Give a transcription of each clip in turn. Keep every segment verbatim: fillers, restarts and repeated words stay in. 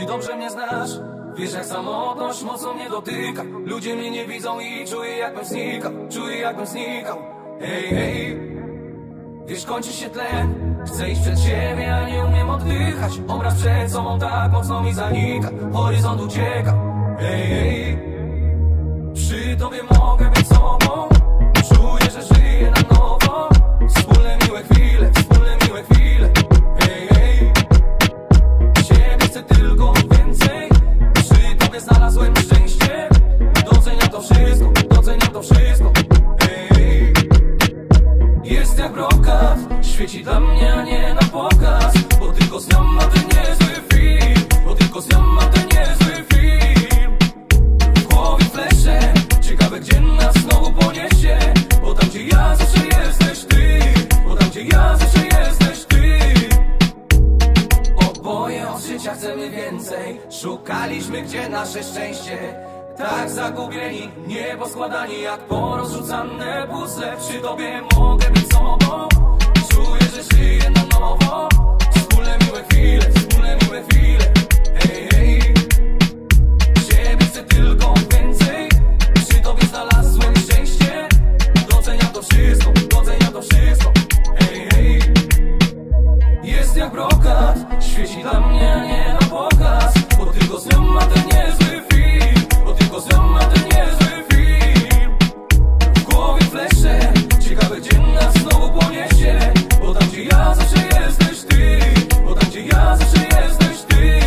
Ty dobrze mnie znasz, wiesz jak samotność mocno mnie dotyka. Ludzie mnie nie widzą i czuję jakbym znikał, czuję jakbym znikał. Hej, hej, wiesz kończy się tlen, chcę iść przed siebie, a nie umiem oddychać. Obraz przed sobą tak mocno mi zanika, horyzont ucieka. Hej, hej, przy tobie mogę być sobą, czuję, że żyję na nowo. Wspólne miłe chwile, wspólne miłe chwile. Hej, hej, ciebie chcę tylko więcej. Przy tobie znalazłem szczęście. Doceniam to wszystko, doceniam to wszystko. Hej, hej, jest jak brokat, świeci dla mnie, a nie na pokaz. Bo tylko z nią ma ten niezły film, bo tylko z nią ma ten niezły film. W głowie flesze, ciekawe gdzie nas znowu poniesie. Bo tam gdzie ja zawsze jesteś ty, bo tam gdzie ja zawsze jesteś ty. Oboje od życia chcemy więcej, szukaliśmy gdzie nasze szczęście. Tak zagubieni, nieposkładani jak porozrzucane puzzle. Przy tobie mogę być sobą, czuję, że żyję na nowo. Wspólne miłe chwile, wspólne miłe chwile. Hej, hej, ciebie chcę tylko więcej. Przy tobie znalazłem szczęście. Doceniam to wszystko, doceniam to wszystko. Hej, hej, jest jak brokat, świeci dla mnie, a nie na pokaz. Bo tylko z nią ma ten niezły film, bo tylko z nią ma ten niezły film. W głowie flesze, ciekawe gdzie nas znowu poniesie. Bo tam gdzie ja zawsze jesteś ty, bo tam gdzie ja zawsze jesteś ty.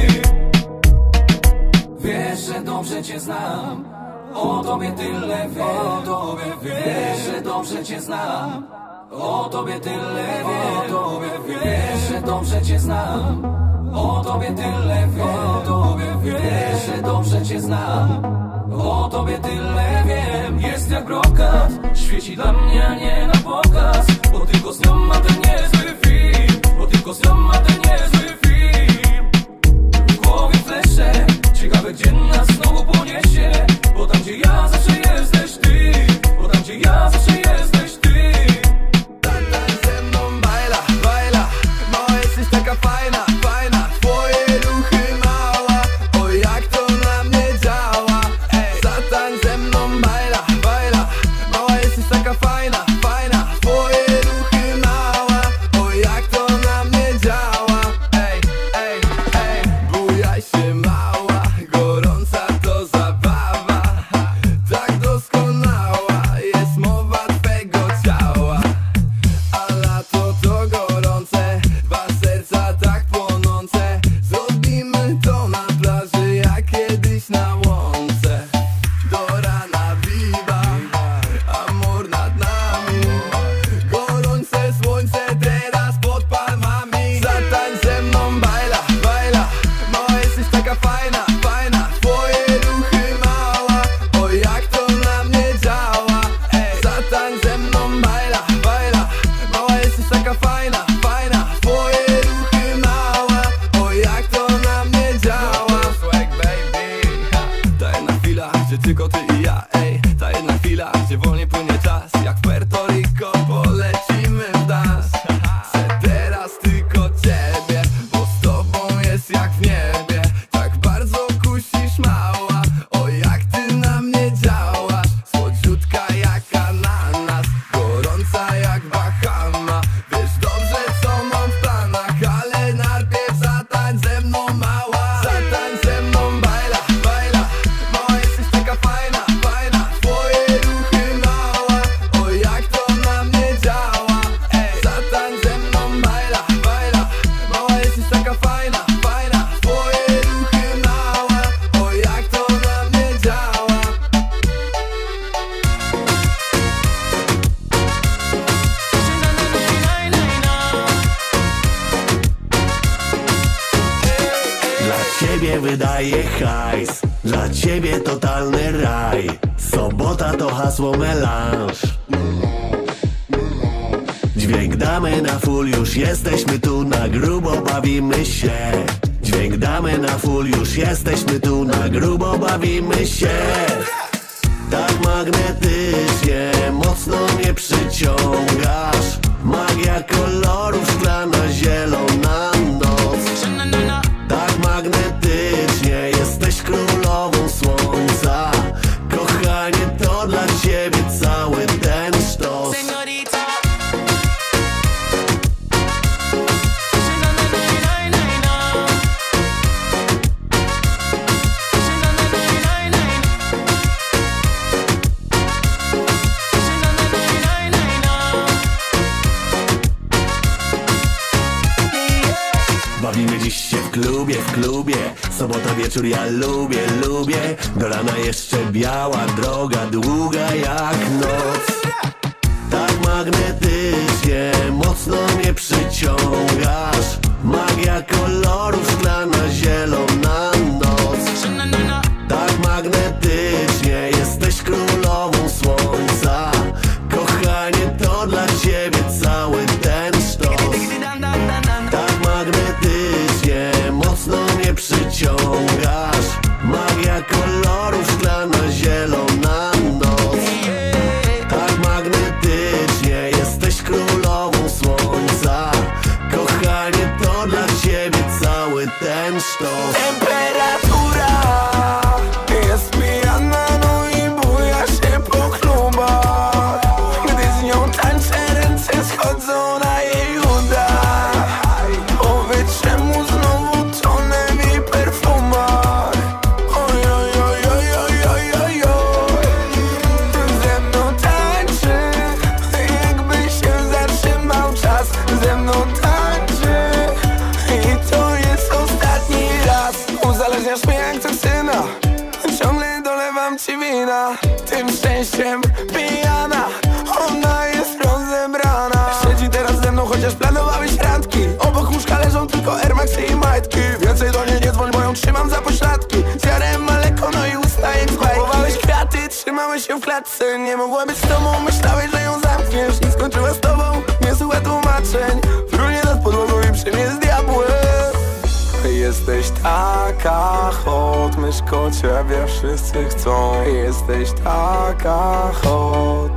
Wiesz, że dobrze cię znam, o tobie tyle wiem, o tobie wiem. Wiesz, że dobrze cię znam, o tobie tyle wiem, o tobie wiem. Wiesz, że dobrze cię znam, o tobie tyle wiem, o tobie wiem. Wiesz, że dobrze cię znam, o tobie tyle wiem. Jest jak brokat, świeci dla mnie, a nie na pokaz. Bo tylko z nią ma ten niezły film, bo tylko z nią ma ten niezły film. W głowie flesze, ciekawe gdzie nas znowu poniesie. Bo tam gdzie ja zawsze jesteś ty, bo tam gdzie ja zawsze jesteś ty. Tańcz ze mną, baila, baila, mała jesteś taka fajna, fajna. Twoje ruchy mała, o jak to na mnie działa. Ej, zatańcz ze mną, baila, baila, mała jesteś taka fajna, fajna. Twoje ruchy mała, o jak to na mnie działa. Ej, ej, ej, bujaj się mała, gorąca to zabawa. Tak doskonała jest mowa twego ciała. A lato to gorące, dwa serca tak płonące. Zrobimy to na plaży jak kiedyś na łące. Do rana biba, amor nad nami. Gorące słońce teraz pod palmami. Zatańcz ze mną, baila, baila, mała jesteś taka fajna, fajna. Twoje ruchy mała, o jak to na mnie działa. Ej, zatańcz ze mną, baila, baila, mała jesteś taka fajna, fajna. Twoje ruchy mała, o jak to na mnie działa. Swag baby, ha. Ta jedna chwila, gdzie tylko ty i ja, ej. Ta jedna chwila, gdzie wolniej płynie czas. Jak w Puerto Rico polecimy w dans. Chcę teraz tylko ciebie, bo z tobą jest jak w niebie. Tak bardzo kusisz mała, o jak ty na mnie działasz. Słodziutka jak ananas, gorąca jak Bahama. Wiesz dobrze co mam w planach, ale najpierw zatańcz ze mną mała. Zatańcz ze mną, baila, baila, mała jesteś taka fajna, fajna. Twoje ruchy mała, o jak to na mnie działa. Ej, zatańcz ze mną, baila, baila, mała jesteś taka fajna, fajna. Twoje ruchy mała, o jak to na mnie działa. Dla ciebie wydaję hajs, dla ciebie totalny raj. Sobota to hasło melanż. Dźwięk damy na full, już jesteśmy tu na grubo, bawimy się. Dźwięk damy na full, już jesteśmy tu na grubo, bawimy się. Tak magnetycznie, mocno mnie przyciągasz. Magia kolorów, szklana, zielona noc. Tak magnetycznie dziś się w klubie, w klubie. Sobota wieczór, ja lubię, lubię. Do rana jeszcze biała droga, długa jak noc. Tak magnetycznie, mocno mnie przyciągasz. Magia kolorów, szklana, zielona noc. Tak magnetycznie, jesteś królową słońca. Kochanie, to dla ciebie cały ten sztos. Tak magnetycznie, mocno mnie przyciągasz. Magia kolorów, szklana, zielona noc. Tak magnetycznie, jesteś królową słońca. Kochanie, to dla ciebie cały ten sztos. Temperatura jest pijana, no i buja się po klubach. Gdy z nią tańczę, ręce schodzą na jej udach. Powiedz, czemu znowu tonę w jej perfumach. Oj, oj, oj, oj, oj, oj, oj, oj. Ze mną tańczy, jakby się zatrzymał czas. Ze mną tańczy i to jest ostatni raz. Uzależniasz mnie jak toksyna, ciągle dolewam ci wina. Tym szczęściem pijana, ona jest rozebrana. Siedzi teraz ze mną, chociaż planowałeś randki. Obok łóżka leżą tylko Air Maxy i majtki. Więcej do niej nie dzwoń, bo ją trzymam za pośladki. Zjarem maleko, no i ustaje z bajki. Kupowałeś kwiaty, trzymałeś się w klatce. Nie mogła być z tobą, myślałeś, że ją zamkniesz. I skończyła z tobą, nie słucha tłumaczeń. Frunie nad podłogą i przy mnie z diabłem. Jesteś taka hot, myszko, ciebie wszyscy chcą. Jesteś taka hot.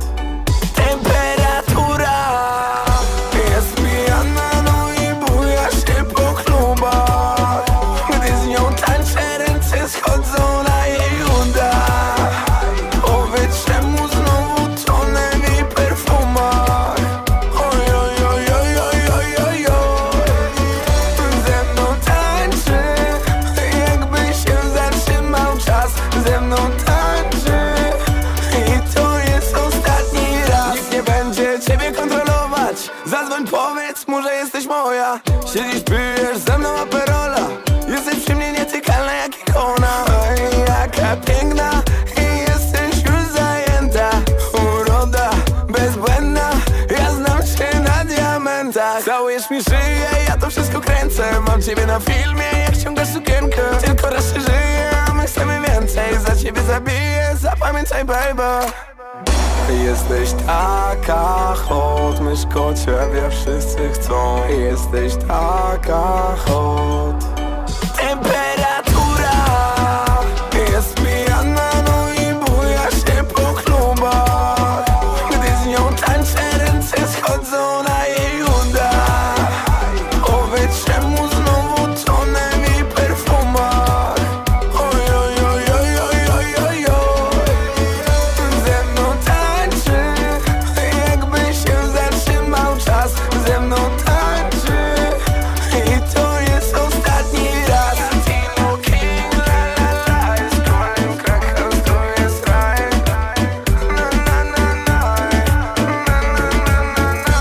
Temperatura jest pijana, no i buja się po klubach. Gdy z nią tańczę, ręce schodzą na jej udach. Powiedz, czemu znowu tonę w jej perfumach. Oj, oj, oj, oj, oj, oj, oj, oj. Ze mną tańczy, jakby się zatrzymał czas. Ze mną tańczy i to jest ostatni raz. Nikt nie będzie ciebie kontrolować. Zadzwoń, powiedz mu, że jesteś moja. Siedzisz, pijesz ze mną aperola. Jesteś przy mnie nietykalna jak ikona. Oj, jaka piękna i jesteś już zajęta. Uroda bezbłędna, ja znam cię na diamentach. Całujesz mi szyję, ja to wszystko kręcę. Mam ciebie na filmie, jak ściągasz sukienkę. Tylko raz się żyje, a my chcemy więcej. Za ciebie zabiję, zapamiętaj, baby. Jesteś taka hot, myszko, ciebie wszyscy chcą. Jesteś taka hot. Temperatura jest pijana, no i buja się po klubach. Gdy z nią tańczę, ręce schodzą na jej udach. Powiedz, czemu znowu tonę w jej perfumach. Oj, oj, oj, oj, oj, oj, oj, oj. Ze mną tańczy, jakby się zatrzymał czas. Ze mną tańczy i to jest ostatni raz. King, la, la, la, jest królem Kraków, to jest raj. Na, na, na, na, na, na, na,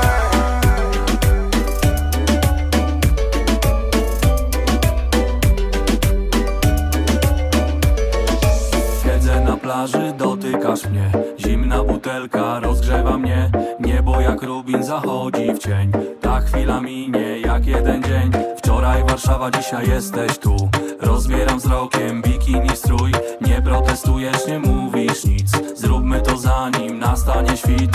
Siedzę na plaży, dotykasz mnie. Zimna butelka rozgrzewa mnie. Niebo jak rubin zachodzi w cień. Ta chwila minie jak jeden dzień. Wczoraj Warszawa, dzisiaj jesteś tu. Rozbieram wzrokiem bikini strój. Nie protestujesz, nie mówisz nic. Zróbmy to zanim nastanie świt.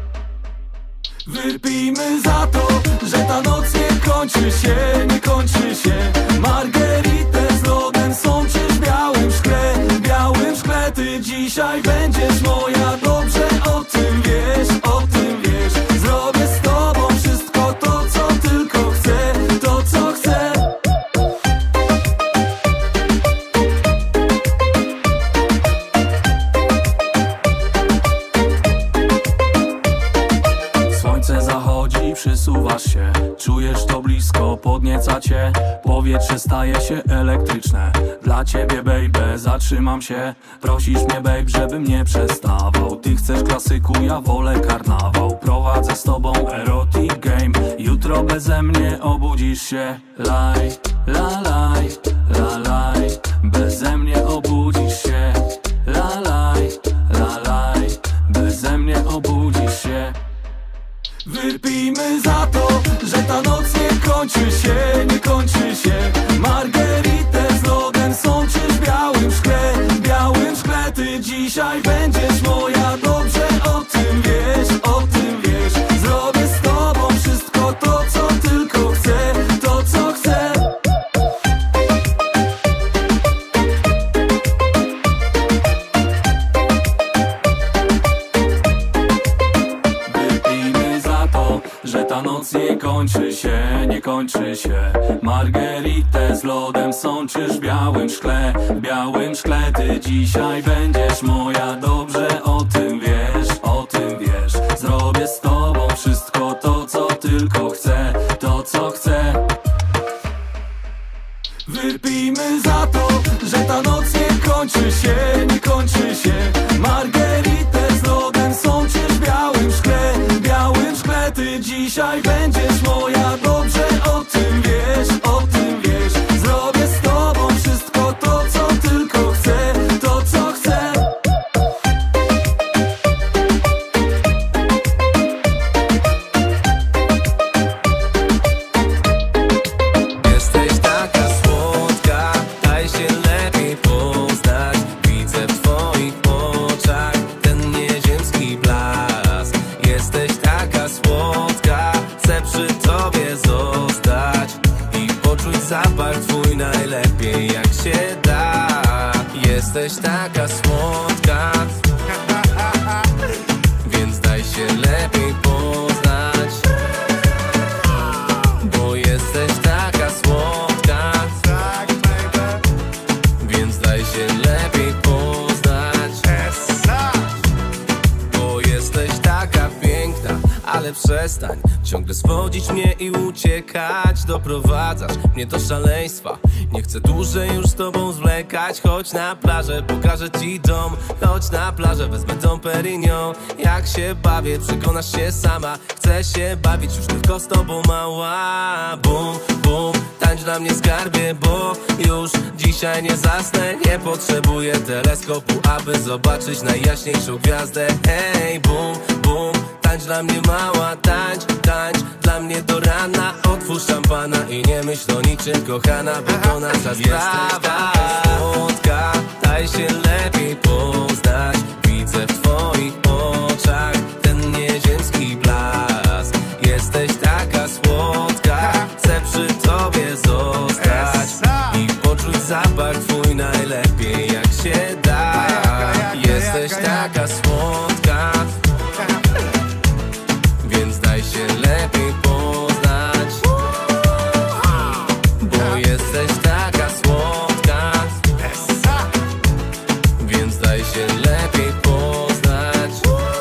Wypijmy za to, że ta noc nie kończy się, nie kończy się. Margeritę z lodem sączysz w białym szkle, białym szkle. Ty dzisiaj będziesz moja, dobrze o tym wiesz, o tym wiesz. Zrobię z tobą wszystko to, co tylko chcę, to co chcę. Słońce zachodzi, przysuwasz się. Czujesz to blisko, podnieca cię. Powietrze staje się elektryczne. Dla ciebie, baby, zatrzymam się. Prosisz mnie, babe, żebym nie przestawał. Ty chcesz klasyku, ja wolę karnawał. Prowadzę z tobą erotic game. Jutro jutro beze mnie obudzisz się. Laj, la laj, la laj, beze mnie obudzisz się. La laj, la laj, beze mnie obudzisz się. Wypijmy za to, że ta noc nie kończy się, nie kończy się. Margeritę z lodem sączysz w białym szkle, w białym szkle. Ty dzisiaj będziesz moja, dobrze o tym wiesz, o tym wiesz. Zrobię z tobą wszystko to, co tylko chcę, to co chcę. Wypijmy za to, że ta noc nie kończy się, nie kończy się. Margeritę z lodem sączysz w białym szkle, w białym szkle. Ty dzisiaj będziesz moja, dobrze o tym wiesz, o tym wiesz. Zrobię z tobą wszystko to, co tylko chcę, to co chcę. Wypijmy za to, że ta noc nie kończy się, nie kończy się. Margeritę z lodem sączysz w białym szkle, w białym szkle. Ty dzisiaj będziesz moja, dobrze o tym wiesz, o tym wiesz. Zrobię z tobą wszystko to, co tylko chcę, to co chcę. Jesteś taka słodka, daj się lepiej poznać. Widzę w twoich oczach ten nieziemski blask. Jesteś taka słodka, chcę przy tobie zostać i poczuć zapach twój najlepiej jak się da. Jesteś taka słodka, więc daj się lepiej poznać. Bo jesteś taka słodka, więc daj się lepiej poznać. Bo jesteś taka piękna, ale przestań ciągle swodzić mnie i uciekać. Doprowadzasz mnie do szaleństwa, nie chcę dłużej już z tobą zwlekać. Chodź na plażę, pokażę ci dom. Chodź na plażę, wezmę Dom Perignon. Jak się bawię, przekonasz się sama. Chcę się bawić już tylko z tobą, mała. Bum, bum, tańcz dla mnie skarbie, bo już dzisiaj nie zasnę. Nie potrzebuję teleskopu, aby zobaczyć najjaśniejszą gwiazdę. Hej, bum, bum, tańcz dla mnie mała, tańcz, tańcz dla mnie do rana. Otwórz szampana i nie myśl o niczym, kochana, bo to nasza sprawa. Jesteś taka słodka, daj się lepiej poznać. Widzę w twoich oczach ten nieziemski blask. Jesteś taka słodka, chcę przy tobie zostać i poczuć zapach twój najlepiej jak się da. Jesteś taka słodka, więc daj się lepiej poznać. Bo jesteś taka słodka, więc daj się lepiej poznać.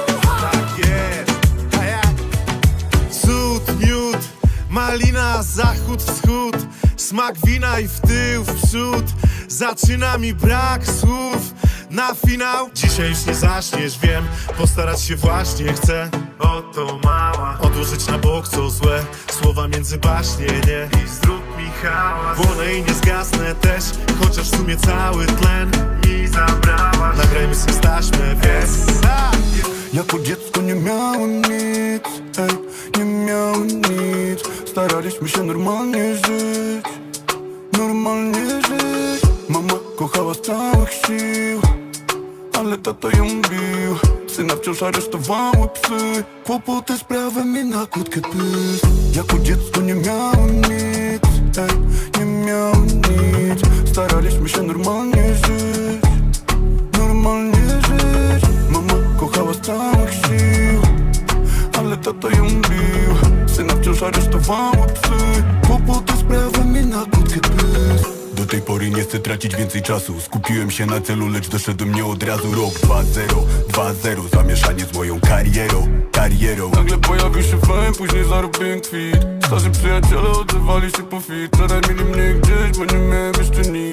Cud, miód, malina, zachód, wschód. Smak wina i w tył, w przód. Zaczyna mi brak słów na finał. Dzisiaj już nie zaśniesz, wiem, postarać się właśnie chcę. Oto mała, odłożyć na bok co złe, słowa między baśnie, nie? I zrób mi hałas. Płonę i nie zgasnę też, chociaż w sumie cały tlen mi zabrałaś. Nagrajmy sobie staśmę, wiesz. Jako dziecko nie miałem nic, ej, nie miałem nic. Staraliśmy się normalnie żyć, normalnie żyć. Mama kochała z całych sił, ale tata ją bił. Syna wciąż aresztowały psy. Kłopoty sprawy mi na krótkie pysk. Jako dziecko nie miałem nic, ej, nie miałem nic. Staraliśmy się normalnie żyć, normalnie żyć. Mama kochała z całych sił, ale tata ją bił. Syna wciąż aresztowały psy. Kłopoty sprawy mi na krótkie pysk. Do tej pory nie chcę tracić więcej czasu. Skupiłem się na celu, lecz doszedłem nie od razu. Rok dwa zero, dwa zero, zamieszanie z moją karierą, karierą. Nagle pojawił się fame, później zarobiłem kwit. Starzy przyjaciele odzywali się po fit. Wczoraj mieli mnie gdzieś, bo nie miałem jeszcze nic.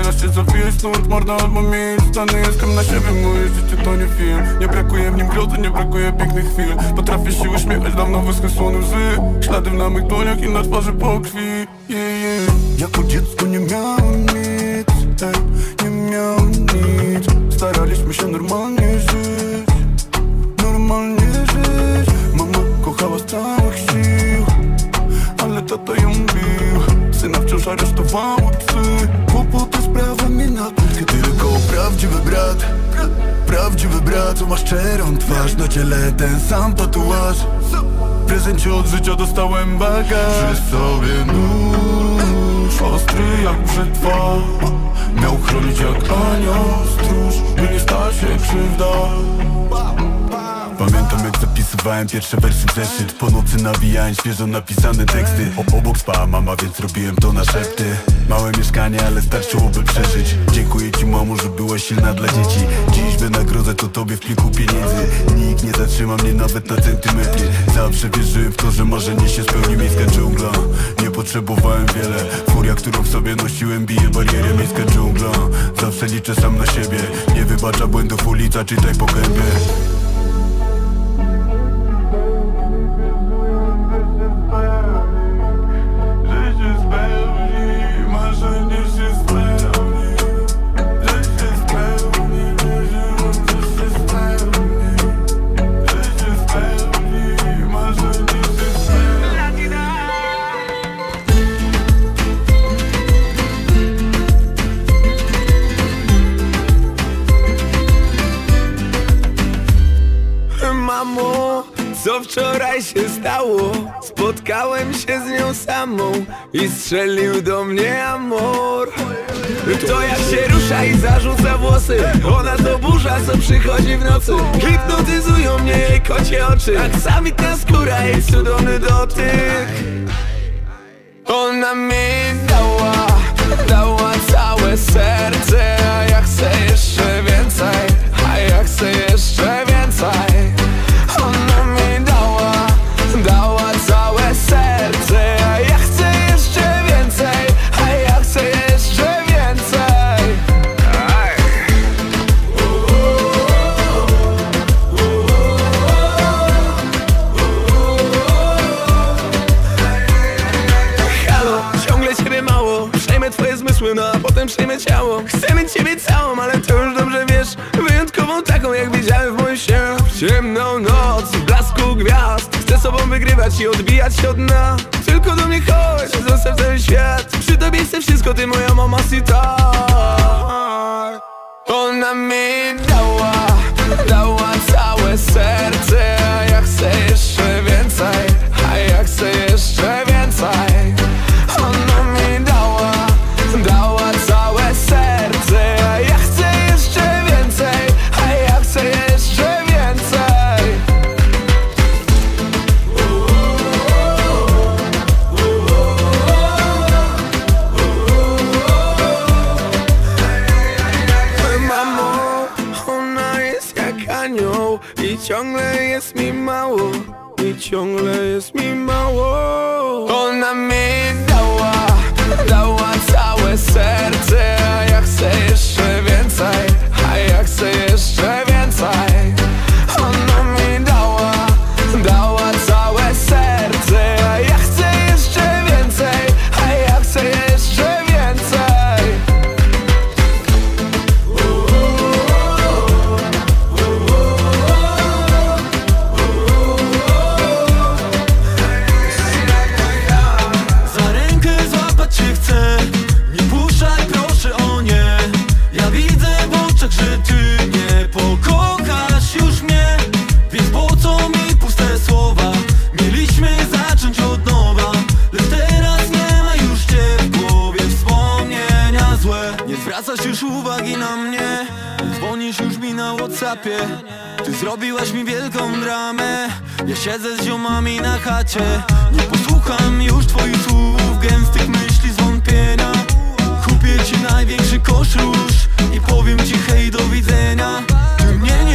teraz się zawijaj stąd, morda albo milcz. Stany jestem na siebie, moje życie to nie film. Nie brakuje w nim grozy, nie brakuje pięknych chwil. Potrafię się uśmiechać, dawno wyschły łzy. Ślady na mych dłoniach i na twarzy po krwi. yeah, yeah. Jako dziecko nie miałem nic, ej, nie miałem nic. Staraliśmy się normalnie żyć, normalnie żyć. Mama kochała z całych sił, ale tata ją bił. Syna wciąż aresztowało psy. Kłopoty sprawia mi na ty tylko prawdziwy brat, prawdziwy brat, co ma szczerą twarz. Na ciele ten sam tatuaż. W prezencie od życia dostałem bagaż. Przy sobie nóż, ostry jak brzytwa. Miał chronić jak anioł stróż, by nie stała się krzywda. Pamiętam jak zapisywałem pierwsze wersy w zeszyt. Po nocy nawijałem świeżo napisane teksty. o, Obok spała mama, więc robiłem to na szepty. Małe mieszkanie, ale starczyłoby przeżyć. Dziękuję ci mamo, że byłaś silna dla dzieci. Dziś wynagrodzę to tobie w pliku pieniędzy. Nikt nie zatrzyma mnie nawet na centymetry. Zawsze wierzyłem w to, że marzenie się spełni. Miejska dżungla, nie potrzebowałem wiele. Furia, którą w sobie nosiłem, bije barierę. Miejska dżungla, zawsze liczę sam na siebie. Nie wybacza błędów ulica, czytaj po gębie. Mamo, co wczoraj się stało? Spotkałem się z nią samą i strzelił do mnie amor. To jak się rusza i zarzuca włosy, ona to burza, co przychodzi w nocy. Hipnotyzują mnie jej kocie oczy, aksamitna skóra, jej cudowny dotyk. Ona mi dała, dała całe serce, a ja chcę jeszcze więcej, a ja chcę jeszcze więcej. Ona mi dała, dała całe serce, a ja chcę jeszcze więcej, a ja chcę jeszcze więcej. Aj. Halo, ciągle ciebie mało, przejmę twoje zmysły, no a potem przejmę ciało. Chcę mieć ciebie całą, ale to już dobrze wiesz. Wyjątkową taką, jak widziałem w moim śnie. W ciemną noc, w blasku gwiazd, chcę sobą wygrywać i odbijać się od dna. Tylko do mnie chodź, zostaw cały świat. Przy tobie chcę wszystko, ty moja mamacita. Ona mi dała, dała całe serce, a ja chcę jeszcze więcej, a ja chcę jeszcze więcej. Ona mi dała, dała całe serce, a ja chcę jeszcze więcej, a ja chcę jeszcze więcej. Mamo, ona jest jak anioł i ciągle jest mi mało, i ciągle jest mi mało. Ona mi dała, dała całe serce, a ja chcę jeszcze więcej, a ja chcę jeszcze więcej. Ona mi dała, dała całe serce, a ja chcę jeszcze więcej, a ja chcę jeszcze więcej. Za rękę złapać cię chcę, nie puszczaj proszę, o nie. Ja widzę w oczach, że ty nie pokochasz już mnie. Więc po co mi puste słowa? Mieliśmy zacząć od nowa, lecz teraz nie ma już cię w głowie, wspomnienia złe. Nie zwracasz już uwagi na mnie, dzwonisz już mi na WhatsAppie. Ty zrobiłaś mi wielką dramę, ja siedzę z ziomami na chacie. Nie posłucham już twoich słów, gęstych myśli, zwątpienia. Kupię ci największy kosz róż i powiem ci hej, do widzenia. Ty mnie nie rozumiesz.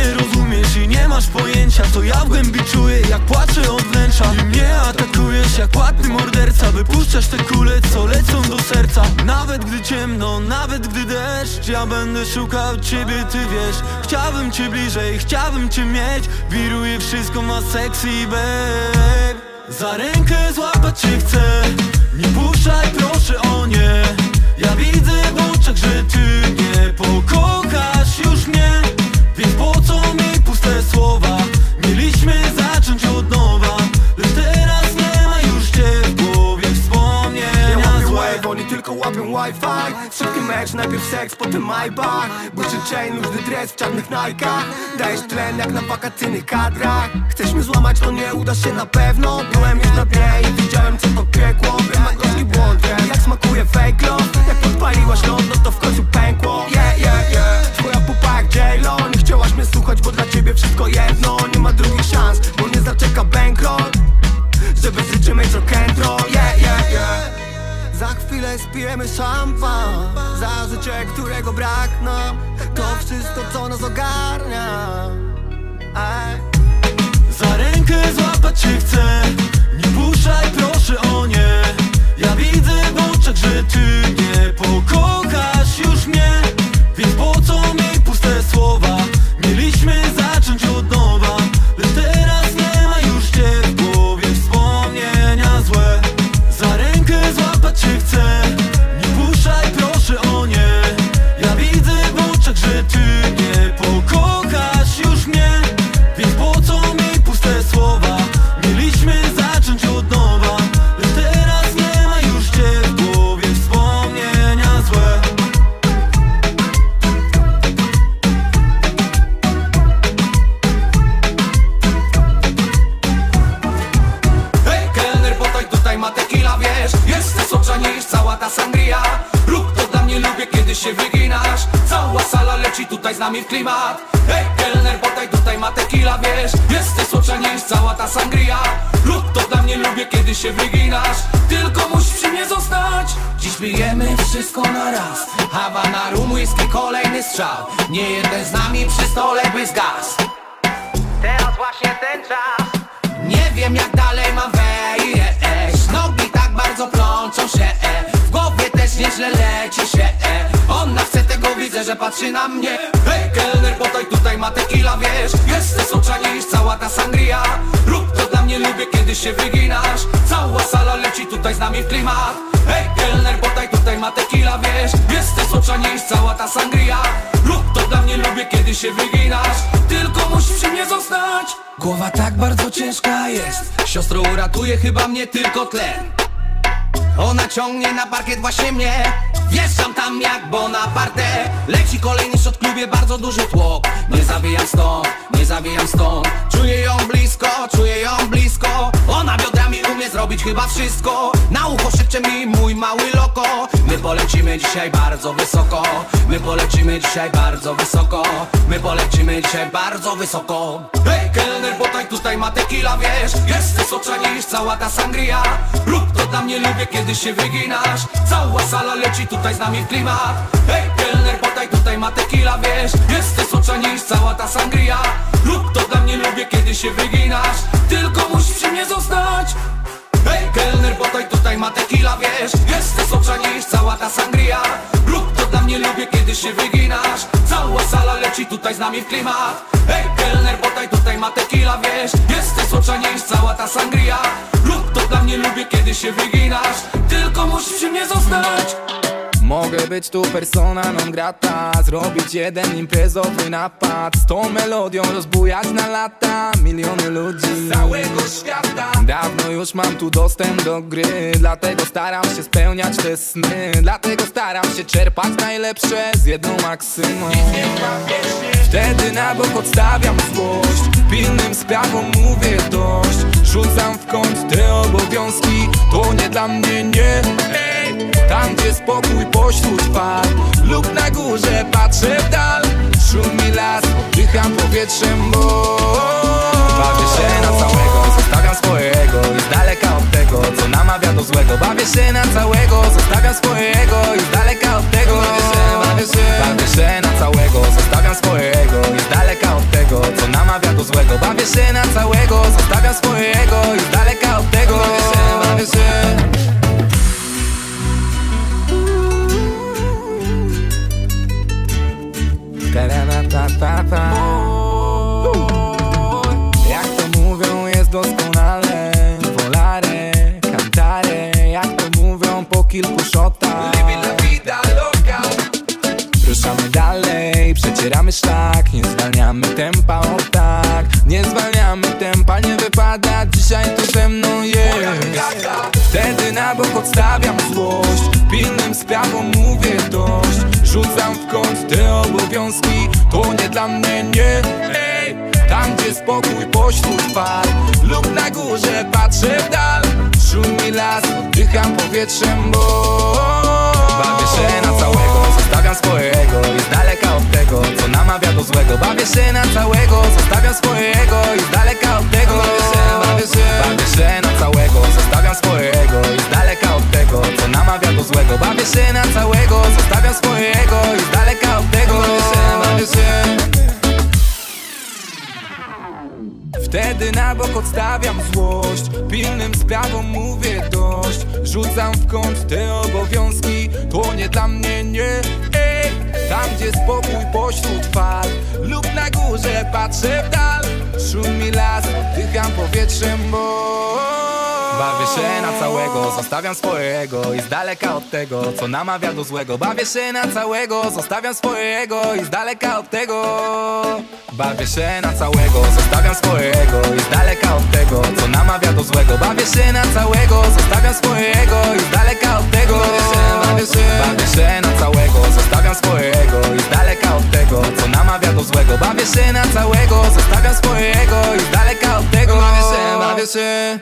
rozumiesz i nie masz pojęcia. To ja w głębi czuję, jak płaczę od wnętrza. I mnie atakujesz jak płatny morderca. Wypuszczasz te kule, co lecą do serca. Nawet gdy ciemno, nawet gdy deszcz, ja będę szukał ciebie, ty wiesz. Chciałbym cię bliżej, chciałbym cię mieć. Wiruje wszystko, ma sexy babe. Za rękę złapać cię chcę. Nie puszczaj proszę, o nie. Ja widzę w oczach, że ty nie pokochasz już mnie. Więc po co mi puste słowa? Mieliśmy zacząć od nowa, lecz teraz nie ma już cię w głowie wspomnienia złe. Oni tylko łapią Wi-Fi. Szybki mecz, najpierw seks, potem Maybach. Błyszczy chain, luźny dres w czarnych najkach. Dajesz tlen jak na wakacyjnych kadrach. Chcesz mnie złamać, to nie uda się na pewno. Byłem już na dnie i widziałem co to piekło. Wiem jak gorzki błąd, wiem jak smakuje fake love. Jak podpaliłaś ląd, no to w końcu pękło. Yeah, yeah, yeah. Twoja pupa jak J-Lo. Nie chciałaś mnie słuchać, bo dla ciebie wszystko jedno. Nie ma drugich szans, bo nie zaczeka bankroll. Że bezryczymy rock'n'roll. Yeah, yeah, yeah. Za chwilę spijemy szampan. Za życie, którego brak nam. To wszystko, co nas ogarnia. Aj. Za rękę złapać cię chcę. Nie puszczaj proszę, o nie. Ja widzę w oczach, że ty nie pokochasz już mnie. Więc po co mi puste słowa? Mieliśmy zacząć od nowa, lecz teraz nie ma już cię w głowie wspomnienia złe. Za rękę złapać cię chcę. Nie puszczaj proszę, o nie. Ja widzę w oczach, że ty nie pokochasz już mnie. Więc po co mi puste słowa? Mieliśmy zacząć od nowa, lecz teraz nie ma już cię w głowie wspomnienia złe. Hej, kelner, podaj tutaj ma tequila, wiesz. Jesteś socza niż cała ta sangria. Rób to dla mnie, lubię kiedy się wyginasz. Cała sala leci tutaj z nami w klimat. Hej, kelner, podaj tutaj ma tequila, wiesz. Jesteś socza niż cała ta sangria. Rób to dla mnie, lubię kiedy się wyginasz. Tylko musisz przy mnie zostać. Dziś pijemy wszystko na raz. Havana, rum, whisky, kolejny strzał. Nie jeden z nami przy stole by zgasł. Teraz właśnie ten czas. Nie wiem jak dalej mam wejść. Nogi tak bardzo plączą się. W głowie też nieźle leci się. Ona chce tego, widzę, że patrzy na mnie. Hej, kelner, podaj tutaj ma tequila, wiesz. Jesteś socza niż cała ta sangria. Rób to dla mnie, lubię kiedy się wyginasz. Cała sala leci tutaj z nami w klimat. Hej, kelner, podaj tutaj ma tequila, wiesz. Jesteś socza niż cała ta sangria. Rób to dla mnie, lubię kiedy się wyginasz. Tylko musisz przy mnie zostać. Głowa tak bardzo ciężka jest. Siostro, uratuje chyba mnie tylko tlen. Ona ciągnie na parkiet właśnie mnie. Wjeżdżam tam jak Bonaparte. Leci kolejny shot w klubie, bardzo duży tłok. Nie zawijam stąd, nie zawijam stąd. Czuję ją blisko, czuję ją blisko. Ona biodrami umie zrobić chyba wszystko. Na ucho szepcze mi mój mały loko. My polecimy dzisiaj bardzo wysoko. My polecimy dzisiaj bardzo wysoko. My polecimy dzisiaj bardzo wysoko. Hej, kelner, podaj tutaj ma tequila, wiesz. Jesteś socza niż cała ta sangria. Rób to dla mnie, lubię kiedy się wyginasz. Cała sala leci tutaj z nami w klimat. Hej, kelner, podaj tutaj ma tequila, wiesz. Jesteś socza niż cała ta sangria. Rób to dla mnie, lubię kiedy się wyginasz. Tylko musisz przy mnie zostać. Hej, kelner, podaj tutaj ma tequila, wiesz. Jesteś socza niż cała ta sangria. Rób to dla mnie, lubię kiedy się wyginasz. Cała sala leci tutaj z nami w klimat. Hej, kelner, podaj tutaj ma tequila, wiesz. Jesteś socza niż cała ta sangria. Rób to dla mnie, lubię kiedy się wyginasz. Tylko musisz przy mnie zostać. Mogę być tu persona non grata. Zrobić jeden imprezowy napad. Z tą melodią rozbujać na lata miliony ludzi z całego świata. Dawno już mam tu dostęp do gry. Dlatego staram się spełniać te sny. Dlatego staram się czerpać najlepsze z jedną maksymą. Wtedy na bok odstawiam złość. Pilnym sprawom mówię dość. Rzucam w kąt te obowiązki. To nie dla mnie, nie. Tam gdzie spokój pośród fal lub na górze patrzę w dal. Szumi las, oddycham powietrzem, bo bawię się na całego, zostawiam swojego i z daleka od tego, co namawia do złego. Bawię się na całego, zostawiam swojego i z daleka od tego. Bawię się, bawię się, bawię się na całego, zostawiam swojego i z daleka od tego, co namawia się na całego, zostawiam swojego i z daleka od tego. Bawię się, bawię się. Jak to mówią, jest doskonale. Volare, cantare, jak to mówią po kilku shotach. Ruszamy dalej, przecieramy szlak. Nie zwalniamy tempa, o tak. Nie zwalniamy tempa, nie wypada dzisiaj tu ze mną jest. Wtedy na bok odstawiam złość, pilnym sprawom mówię dość. Rzucam w kąt te obowiązki, to nie dla mnie, nie. Ej, tam gdzie spokój pośród fal lub na górze patrzę w dal. Szumi las, oddycham powietrzem, bo bawię się na całego, zostawiam swojego i z daleka od tego, co namawia do złego. Bawię się na całego, zostawiam swojego i z daleka od tego. Bawię się, bawię się, bawię się na całego, zostawiam swojego i z daleka od tego, co namawia do złego. Bawię się na całego, zostawiam swojego i z daleka od tego. Bawię się, bawię się. Wtedy na bok odstawiam złość, pilnym sprawom mówię dość. Rzucam w kąt te obowiązki, to nie dla mnie, nie. Ej, tam gdzie spokój pośród fal lub na górze patrzę w dal. Szumi las, oddycham powietrzem, bo bawię się na całego, zostawiam swojego i z daleka od tego, co namawia do złego. Bawię się na całego, zostawiam swojego i z daleka od tego. Bawię się na całego, zostawiam swojego i z daleka od tego, co namawia do złego. Bawię się na całego, zostawiam swojego i z daleka od tego. Bawię się, bawię się, bawię się na całego, zostawiam swojego i z daleka od tego, co namawia do złego. Bawię się na całego, zostawiam swojego i z daleka od tego. Bawię się, bawię się.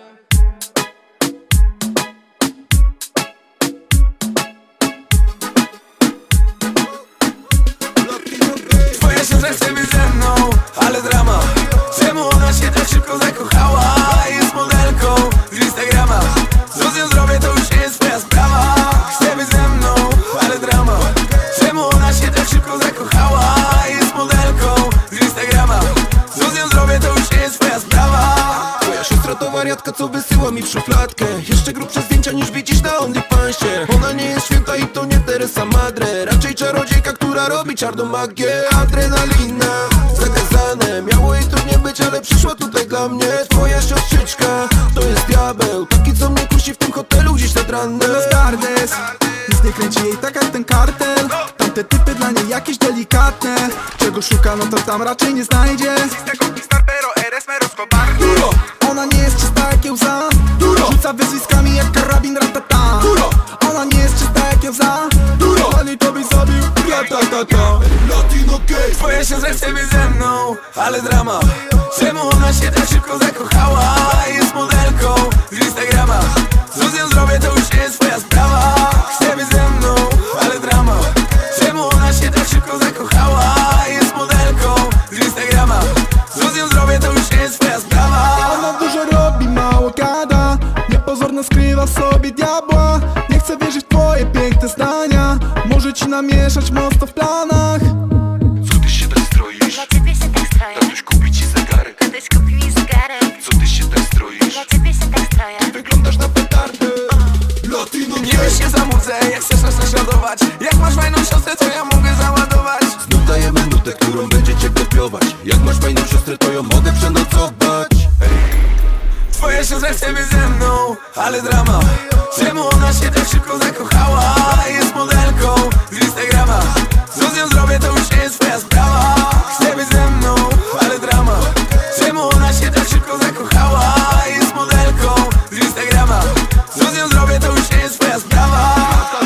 Twoja siostra chce być ze mną, ale drama. Czemu ona się tak szybko zakochała? Jest modelką z Instagrama. Co z nią zrobię, to już nie jest twoja sprawa. Chce być ze mną, ale drama. Czemu ona się tak szybko zakochała? Jest modelką z Instagrama. Co z nią zrobię, to już nie jest twoja sprawa. Twoja siostra to wariatka, co wysyła mi w szufladkę jeszcze grubsze zdjęcia niż widzisz na OnlyFansie. Ona nie jest święta i to nie Teresa Madre, raczej czarodziejka, która robi czarną magię. Adrenalina, zakazane, miało jej tu nie być, ale przyszła tutaj dla mnie. Twoja siostrzyczka to jest diabeł, taki co mnie kusi w tym hotelu gdzieś nad ranem. Stardust, nic nie kręci jej tak jak ten kartel. Tamte typy dla niej jakieś delikatne. Czego szuka, no to tam raczej nie znajdzie. Duro, ona nie jest czysta jak kiełza. Duro, rzuca wyzwiskami jak karabin ratata. Duro, ona nie jest czysta jak kiełza. Duro, pani to byś zabił ratatata. Latino gay. Twoja siostra chce być ze mną, ale drama. Czemu ona się tak szybko zakochała? Jest modelką z Instagrama. Co z nią zrobię, to już nie jest twoja sprawa. Chce być ze mną, ale drama. Czemu ona się tak szybko zakochała? Jest modelką z Instagrama. Co z nią zrobię, to już nie jest twoja sprawa. Ona dużo robi, mało gada. Niepozorna skrywa w sobie diabła. Nie chcę wierzyć w twoje piękne zdania. Może ci namieszać mocno w planach. Co ty się tak stroisz? Dla ciebie się tak stroję. Tatuś kupi ci zegarek. Tatuś kupi mi zegarek. Co ty się tak stroisz? Dla ciebie się tak stroję. Wyglądasz na petardę. Latino nie weź się zamudzę, jak chcesz nas naśladować. Jak masz fajną siostrę, to ja mogę załadować. Znów dajemy nutę, którą będziecie kopiować. Jak masz fajną siostrę, to ją mogę przenocować. Twoja siostra chce być ze mną, ale drama. Czemu ona się tak szybko zakochała? Jest modelką z Instagrama. Co z nią zrobię, to już nie jest twoja sprawa. Chce być ze mną, ale drama. Czemu ona się tak szybko zakochała? Jest modelką z Instagrama. Co z nią zrobię, to już nie jest twoja sprawa.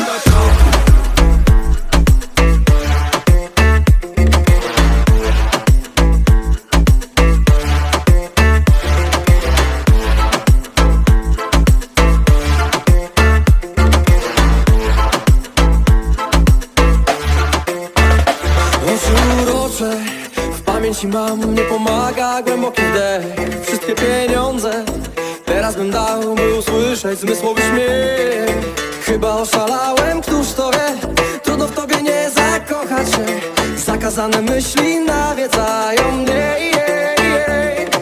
W pamięci mam, nie pomaga głęboki wdech. Wszystkie pieniądze teraz bym dał, by usłyszeć zmysłowy śmiech. Chyba oszalałem, któż to wie? Trudno w tobie nie zakochać się. Zakazane myśli nawiedzają mnie.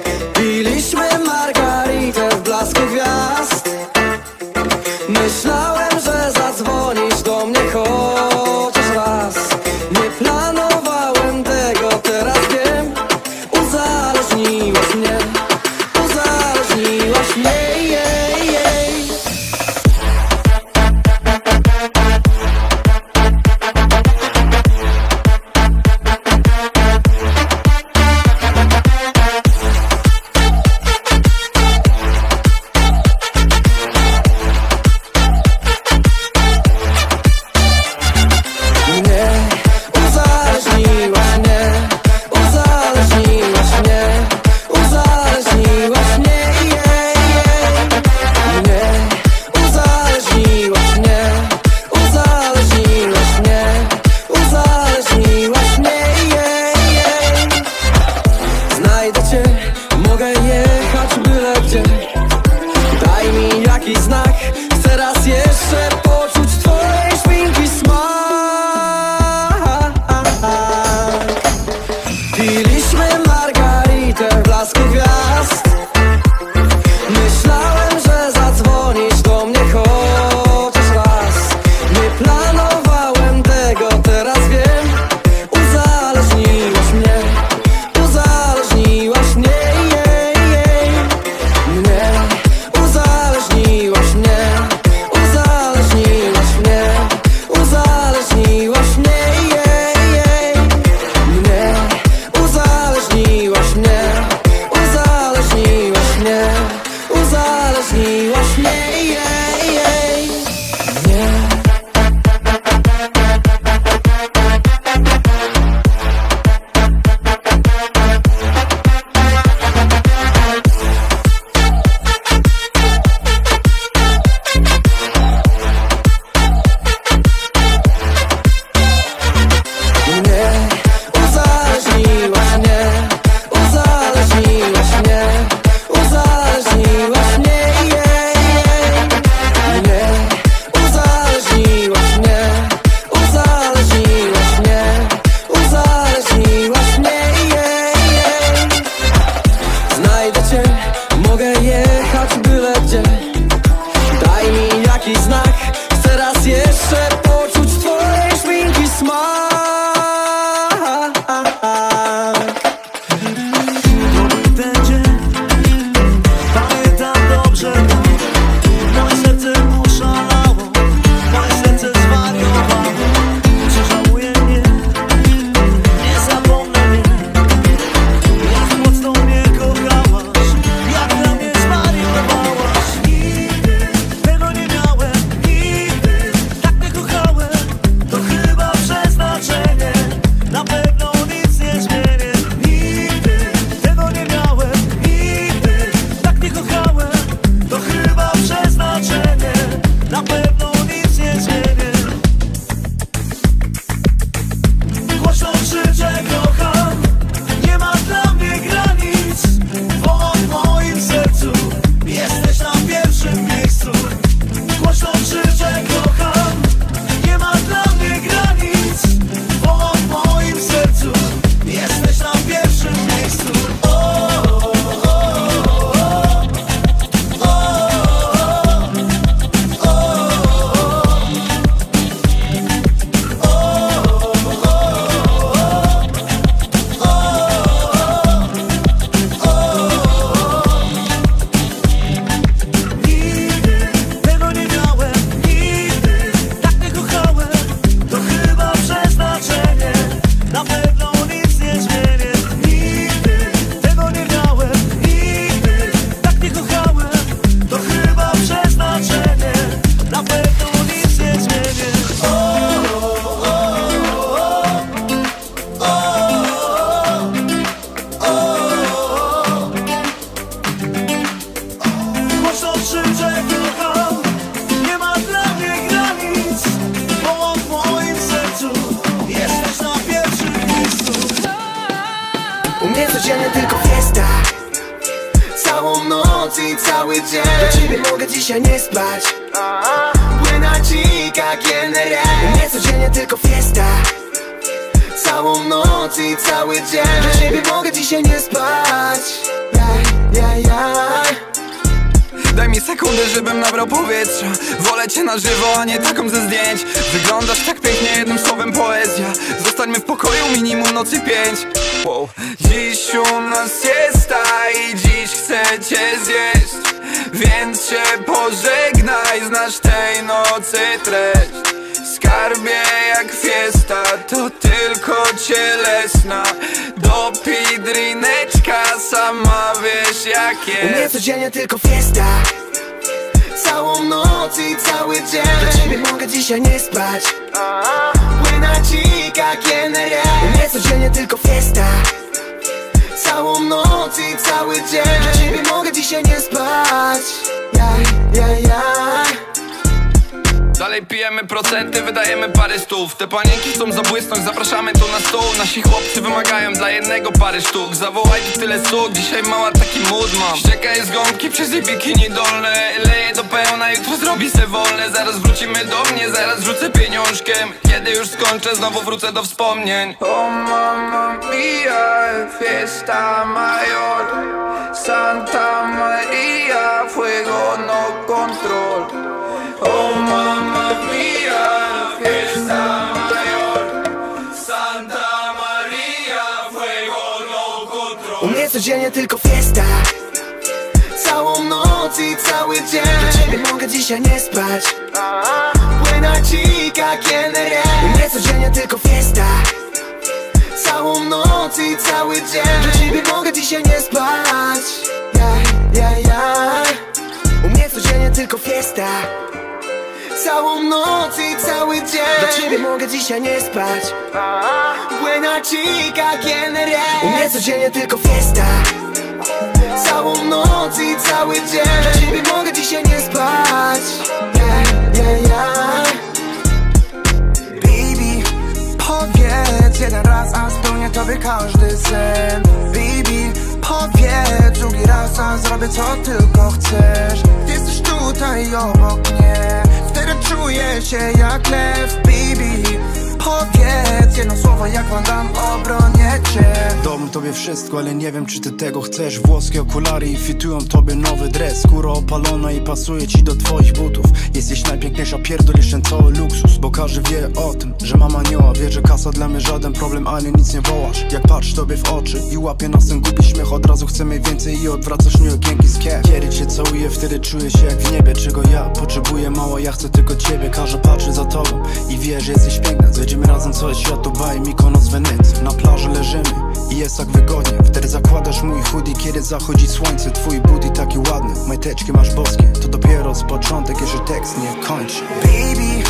codziennie tylko fiesta. Całą noc i cały dzień dla ciebie mogę dzisiaj nie spać. Płynąć jak N R A. Nie codziennie tylko fiesta. Całą noc i cały dzień dla ciebie mogę dzisiaj nie spać. Yeah, yeah, yeah. Daj mi sekundę, żebym nabrał powietrza. Wolę cię na żywo, a nie taką ze zdjęć. Wyglądasz tak pięknie, jednym słowem poezja. Zostańmy w pokoju, minimum nocy pięć. Wow. Dziś u nas siesta i dziś chcę cię zjeść. Więc się pożegnaj, znasz tej nocy treść. Skarbie jak fiesta, to tylko cielesna. Dopij drineczka, sama wiesz jak jest. U mnie codziennie tylko fiesta. Całą noc i cały dzień dla ciebie mogę dzisiaj nie spać. Płynąć jak N R A. U mnie codziennie tylko fiesta. Całą noc i cały dzień dla ciebie mogę dzisiaj nie spać. Yeah, yeah, yeah. Dalej pijemy procenty, wydajemy parę stów. Te panienki chcą zabłysnąć, zapraszamy tu na stół. Nasi chłopcy wymagają dla jednego parę sztuk. Zawołaj tu tyle słów, dzisiaj mała taki mood mam. Ścieka jest gąbki przez jej bikini dolne. Leje do pełna, jutro zrobi se wolne. Zaraz wrócimy do mnie, zaraz rzucę pieniążkiem. Kiedy już skończę, znowu wrócę do wspomnień. Oh mamma mia, fiesta mayor, Santa Maria, fuego no control. Oh mamma mia, fiesta mayor, Santa Maria, fuego no control. U mnie codziennie tylko fiesta. Całą noc i cały dzień dla ciebie mogę dzisiaj nie spać. Płynąć jak N R A. U mnie codziennie tylko fiesta. Całą noc i cały dzień dla ciebie mogę dzisiaj nie spać. Yeah, yeah, yeah. U mnie codziennie tylko fiesta. Całą noc i cały dzień dla ciebie mogę dzisiaj nie spać. Płynąć jak N R A. U mnie codziennie tylko fiesta. Całą noc i cały dzień dla ciebie mogę dzisiaj nie spać. Yeah, yeah, yeah. Baby, powiedz jeden raz, a spełnię tobie każdy sen. Baby, powiedz drugi raz, a zrobię co tylko chcesz. Ty jesteś tutaj obok mnie, wtedy czuję się jak lew. Baby, powiedz jedno słowo, jak Van Damme, obronię cię. Dałbym tobie wszystko, ale nie wiem czy ty tego chcesz. Włoskie okulary i fitują tobie nowy dres. Skóra opalona i pasuje ci do twoich butów. Jesteś najpiękniejsza, pierdolisz ten cały luksus. Bo każdy wie o tym, że mama anioła wie, że kasa dla mnie żaden problem, ale nic nie wołasz. Jak patrz tobie w oczy i łapię nas ten głupi śmiech, od razu chcemy więcej i odwracasz mnie okienki z kie. Kiedy cię całuję, wtedy czuję się jak w niebie. Czego ja potrzebuję, mała, ja chcę tylko ciebie. Każdy patrzy za tobą i wie, że jesteś piękna. Zejdziemy razem cały świat, Dubaj, Mykonos, Wenecja. Na plaży leżymy i jest tak wygodnie. Wtedy zakładasz mój hoodie, kiedy zachodzi słońce. Twój booty taki ładny, majteczki masz boskie. To dopiero z początek, jeżeli tekst nie kończy. Baby,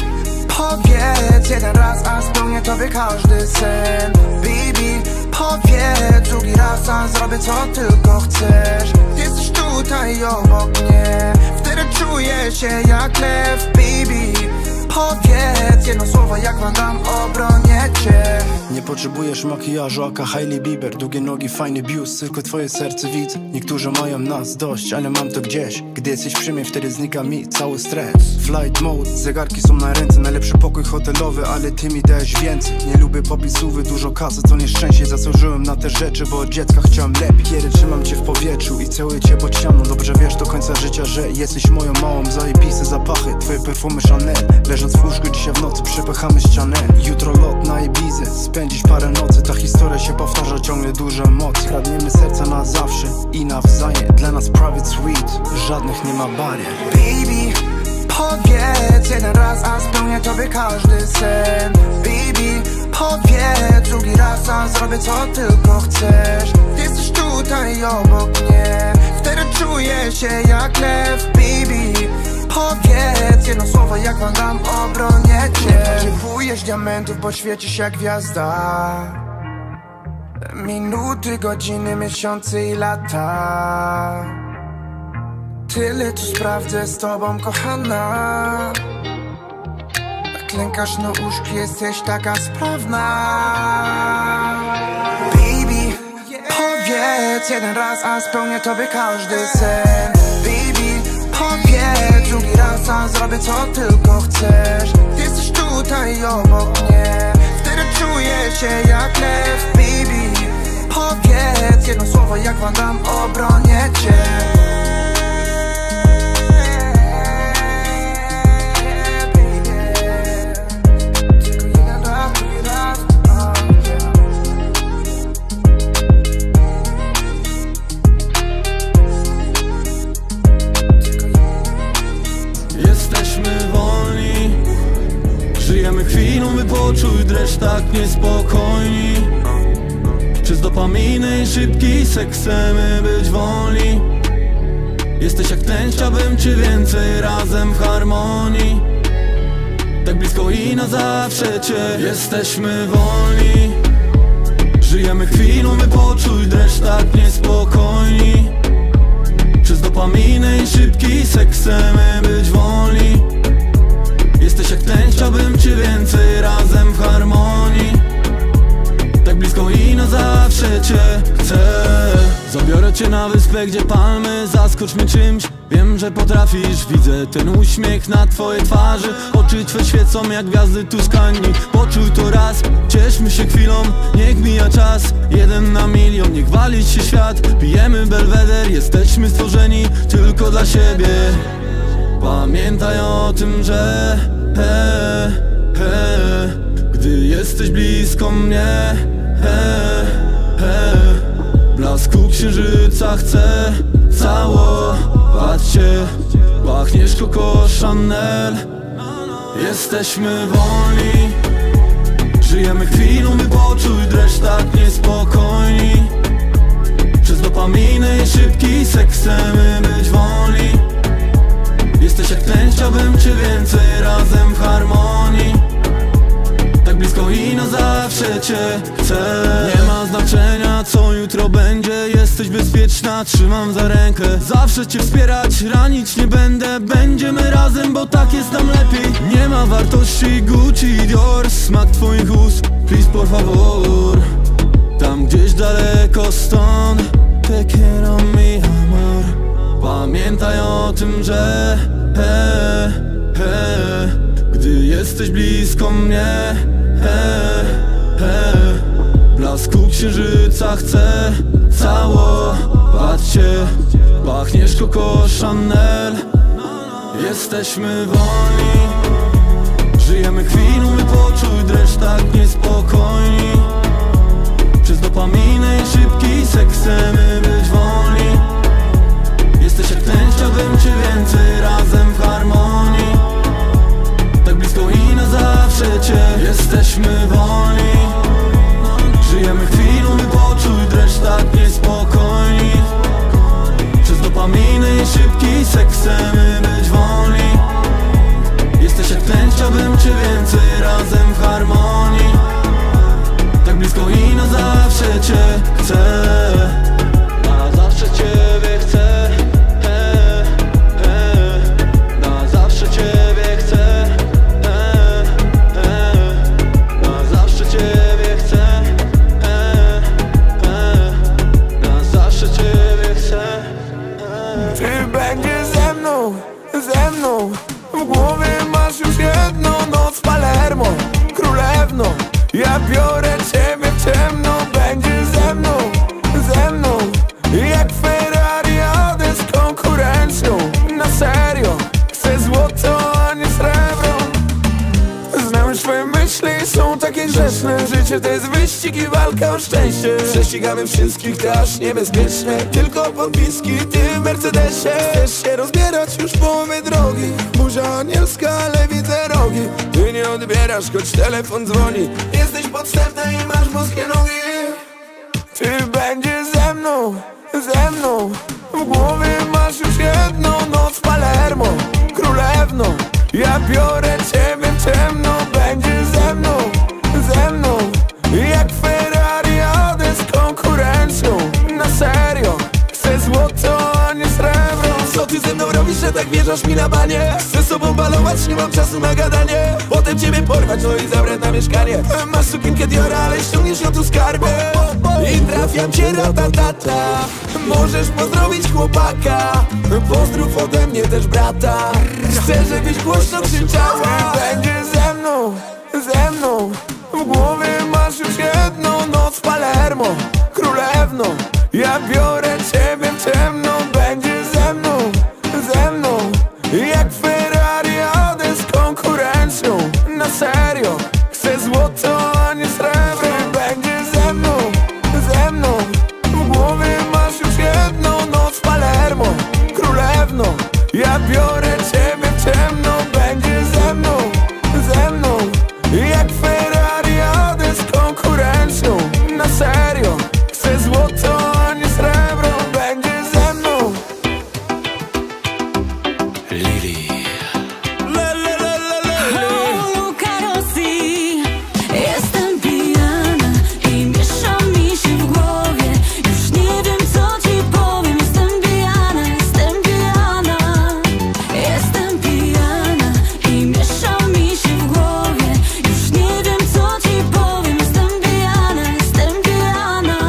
powiedz jeden raz, a spełnię tobie każdy sen. Baby, powiedz drugi raz, a zrobię co tylko chcesz. Ty jesteś tutaj obok mnie, wtedy czuję się jak lew. Baby, powiedz jedno słowo, jak Van Damme, obronię cię. Nie potrzebujesz makijażu, aka Hailey Bieber. Długie nogi, fajny biust, tylko twoje serce widzę. Niektórzy mają nas dość, ale mam to gdzieś. Gdy jesteś przy mnie, wtedy znika mi cały stres. Flight mode, zegarki są na ręce. Najlepszy pokój hotelowy, ale ty mi dajesz więcej. Nie lubię popisówy, dużo kasy to nieszczęście. Zasłużyłem na te rzeczy, bo od dziecka chciałem lepiej. Kiedy trzymam cię w powietrzu i całuję cię pod ścianą, dobrze wiesz do końca życia, że jesteś moją małą. Zajebiste zapachy, twoje perfumy Chanel. Leżąc w łóżku dzisiaj w nocy przepychamy ścianę. Jutro lot na Ibizę, spędzić parę nocy. Ta historia się powtarza, ciągle dużo emocji. Kradniemy serca na zawsze i nawzajem. Dla nas private suite, żadnych nie ma barier. Baby, powiedz jeden raz, a spełnię tobie każdy sen. Baby, powiedz drugi raz, a zrobię co tylko chcesz. Ty jesteś tutaj obok mnie, wtedy czuję się jak lew. Baby, powiedz jedno słowo, jak Van Damme, obronię cię. Nie potrzebujesz diamentów, bo świecisz jak gwiazda. Minuty, godziny, miesiące i lata. Tyle tu sprawdzę z tobą, kochana. Klękasz na łóżku, jesteś taka sprawna. Baby, powiedz Powiedz jeden raz, a spełnię tobie każdy sen. Baby, powiedz drugi raz, a zrobię co tylko chcesz. Ty jesteś tutaj obok mnie, wtedy czuję się jak lew. Baby, powiedz jedno słowo jak Van Damme, obronię cię. Żyjemy chwilą, by poczuć dreszcz tak niespokojni. Przez dopaminy i szybki seks chcemy być wolni. Jesteś jak tlen, chciałbym czy więcej razem w harmonii. Tak blisko i na zawsze cię. Jesteśmy wolni. Żyjemy chwilą, by poczuć dreszcz tak niespokojni. Przez dopaminy i szybki seks chcemy być wolni. Jesteś jak tlen, chciałbym czy więcej razem w harmonii. Tak blisko i na zawsze cię chcę. Zabiorę cię na wyspę, gdzie palmy, zaskocz mnie czymś. Wiem, że potrafisz, widzę ten uśmiech na twojej twarzy. Oczy twe świecą jak gwiazdy Tuskanii. Poczuj to raz, cieszmy się chwilą, niech mija czas. Jeden na milion, niech walić się świat. Pijemy Belweder, jesteśmy stworzeni tylko dla siebie. Pamiętaj o tym, że he, he, gdy jesteś blisko mnie, he, he, blasku księżyca chcę całować cię. Pachniesz Coco Chanel. Jesteśmy wolni. Żyjemy chwilą, by poczuć dreszcz tak niespokojni. Przez dopaminy i szybki seks chcemy być wolni. Jesteś jak tlen, chciałbym czy więcej razem w harmonii. Tak blisko i na zawsze cię chcę. Nie ma znaczenia co jutro będzie, jesteś bezpieczna, trzymam za rękę. Zawsze cię wspierać, ranić nie będę. Będziemy razem, bo tak jest nam lepiej. Nie ma wartości Gucci i Dior, smak twoich ust, please por favor. Tam gdzieś daleko stąd, te quiero mi amor. Pamiętaj o tym, że he, he, gdy jesteś blisko mnie, he, he, blasku księżyca chcę całować cię. Pachniesz Coco Chanel. Jesteśmy wolni. Żyjemy chwilą, by poczuć dreszcz tak niespokojni. Przez dopaminy i szybki seks chcemy być wolni. Jesteś jak tlen, chciałbym czy więcej razem w harmonii. Tak blisko i na zawsze cię. Jesteśmy wolni. Żyjemy chwilą, by poczuć dreszcz tak niespokojni. Przez dopaminy i szybki seks chcemy być wolni. Jesteś jak tlen, chciałbym czy więcej razem w harmonii. Tak blisko i na zawsze cię chcę. Na zawsze ciebie chcę. Ja biorę ciebie w ciemno, będziesz ze mną, ze mną. Jak Ferrari jadę z konkurencją. Na serio, chcę złoto, a nie srebro. Znam już twoje myśli, są takie grzeszne. Życie to jest wyścig i walka o szczęście. Prześcigamy wszystkich, to aż niebezpieczne. Tylko podpiski, ty w Mercedesie. Chcesz się rozbierać już w połowie drogi. Buzia anielska, ale widzę rogi. Ty nie odbierasz, choć telefon dzwoni. Jesteś podstępna i masz boskie nogi. Ty będziesz ze mną, ze mną. W głowie masz już jedną noc w Palermo. Królewno, ja biorę ciebie w ciemno. Będziesz ze mną, ze mną. Jak Ferrari jadę z konkurencją. Na serio, chcę złoto, a nie srebro. Co ty ze mną robisz, że tak wjeżdżasz mi na banie? Chcę sobą balować, nie mam czasu na gadanie. Potem ciebie porwać, no i zabrać na mieszkanie. Masz sukienkę Diora, ale ściągniesz ją tu skarbę. I trafiam cię ratatata. Możesz pozdrowić chłopaka. Pozdrów ode mnie też brata. Chcę, żebyś głośno krzyczała. Będzie ze mną, ze mną. W głowie masz już jedną noc w Palermo. Królewno, ja biorę ciebie w ciemno. Będzie ze mną, ze mną. Jak Ferrari jadę z konkurencją. Na serio, chcę złoto, a nie srebro. Będzie ze mną, ze mną. W głowie masz już jedną noc w Palermo. Królewno, ja biorę ciebie w ciemno. Będzie ze mną, ze mną. Jak Ferrari jadę z konkurencją. Na serio, chcę złoto, a nie srebro. Będzie ze mną. Lili. Le, le, le, le, le, le. O, Luca Rossi. Jestem pijana i miesza mi się w głowie. Już nie wiem, co ci powiem. Jestem pijana, jestem pijana. Jestem pijana i miesza mi się w głowie. Już nie wiem, co ci powiem. Jestem pijana, jestem pijana.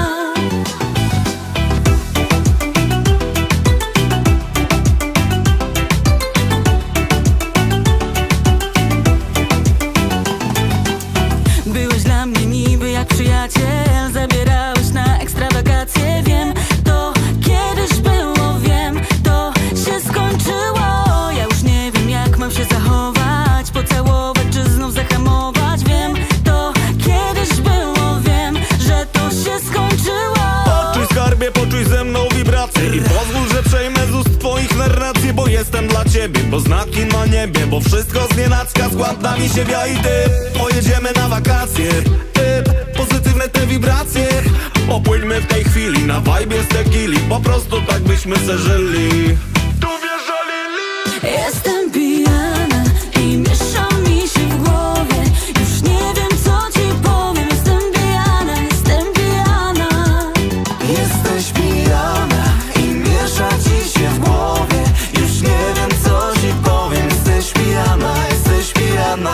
Byłeś dla mnie niby jak przyjaciel. Zabierałeś na ekstrawagacje. Wiem, to kiedyś było, wiem, to się skończyło. Ja już nie wiem, jak mam się zachować. Pocałować czy znów zahamować. Wiem, to kiedyś było, wiem, że to się skończyło. Poczuj skarbie, poczuj ze mną wibracje i pozwól, że przejmę z ust twoich narracje. Bo jestem dla ciebie, bo znaki na niebie. Bo wszystko znienacka, skład nami siebie i ty. Pojedziemy na wakacje, typ, pozytywne te wibracje. Popłyńmy w tej chwili na vibe z tequili. Po prostu tak byśmy se żyli. Tu wjeżdżali li. Jestem pijana i miesza mi się w głowie. Już nie wiem, co ci powiem. Jestem pijana, jestem pijana. Jesteś pijana i miesza ci się w głowie. Już nie wiem, co ci powiem. Jesteś pijana, jesteś pijana.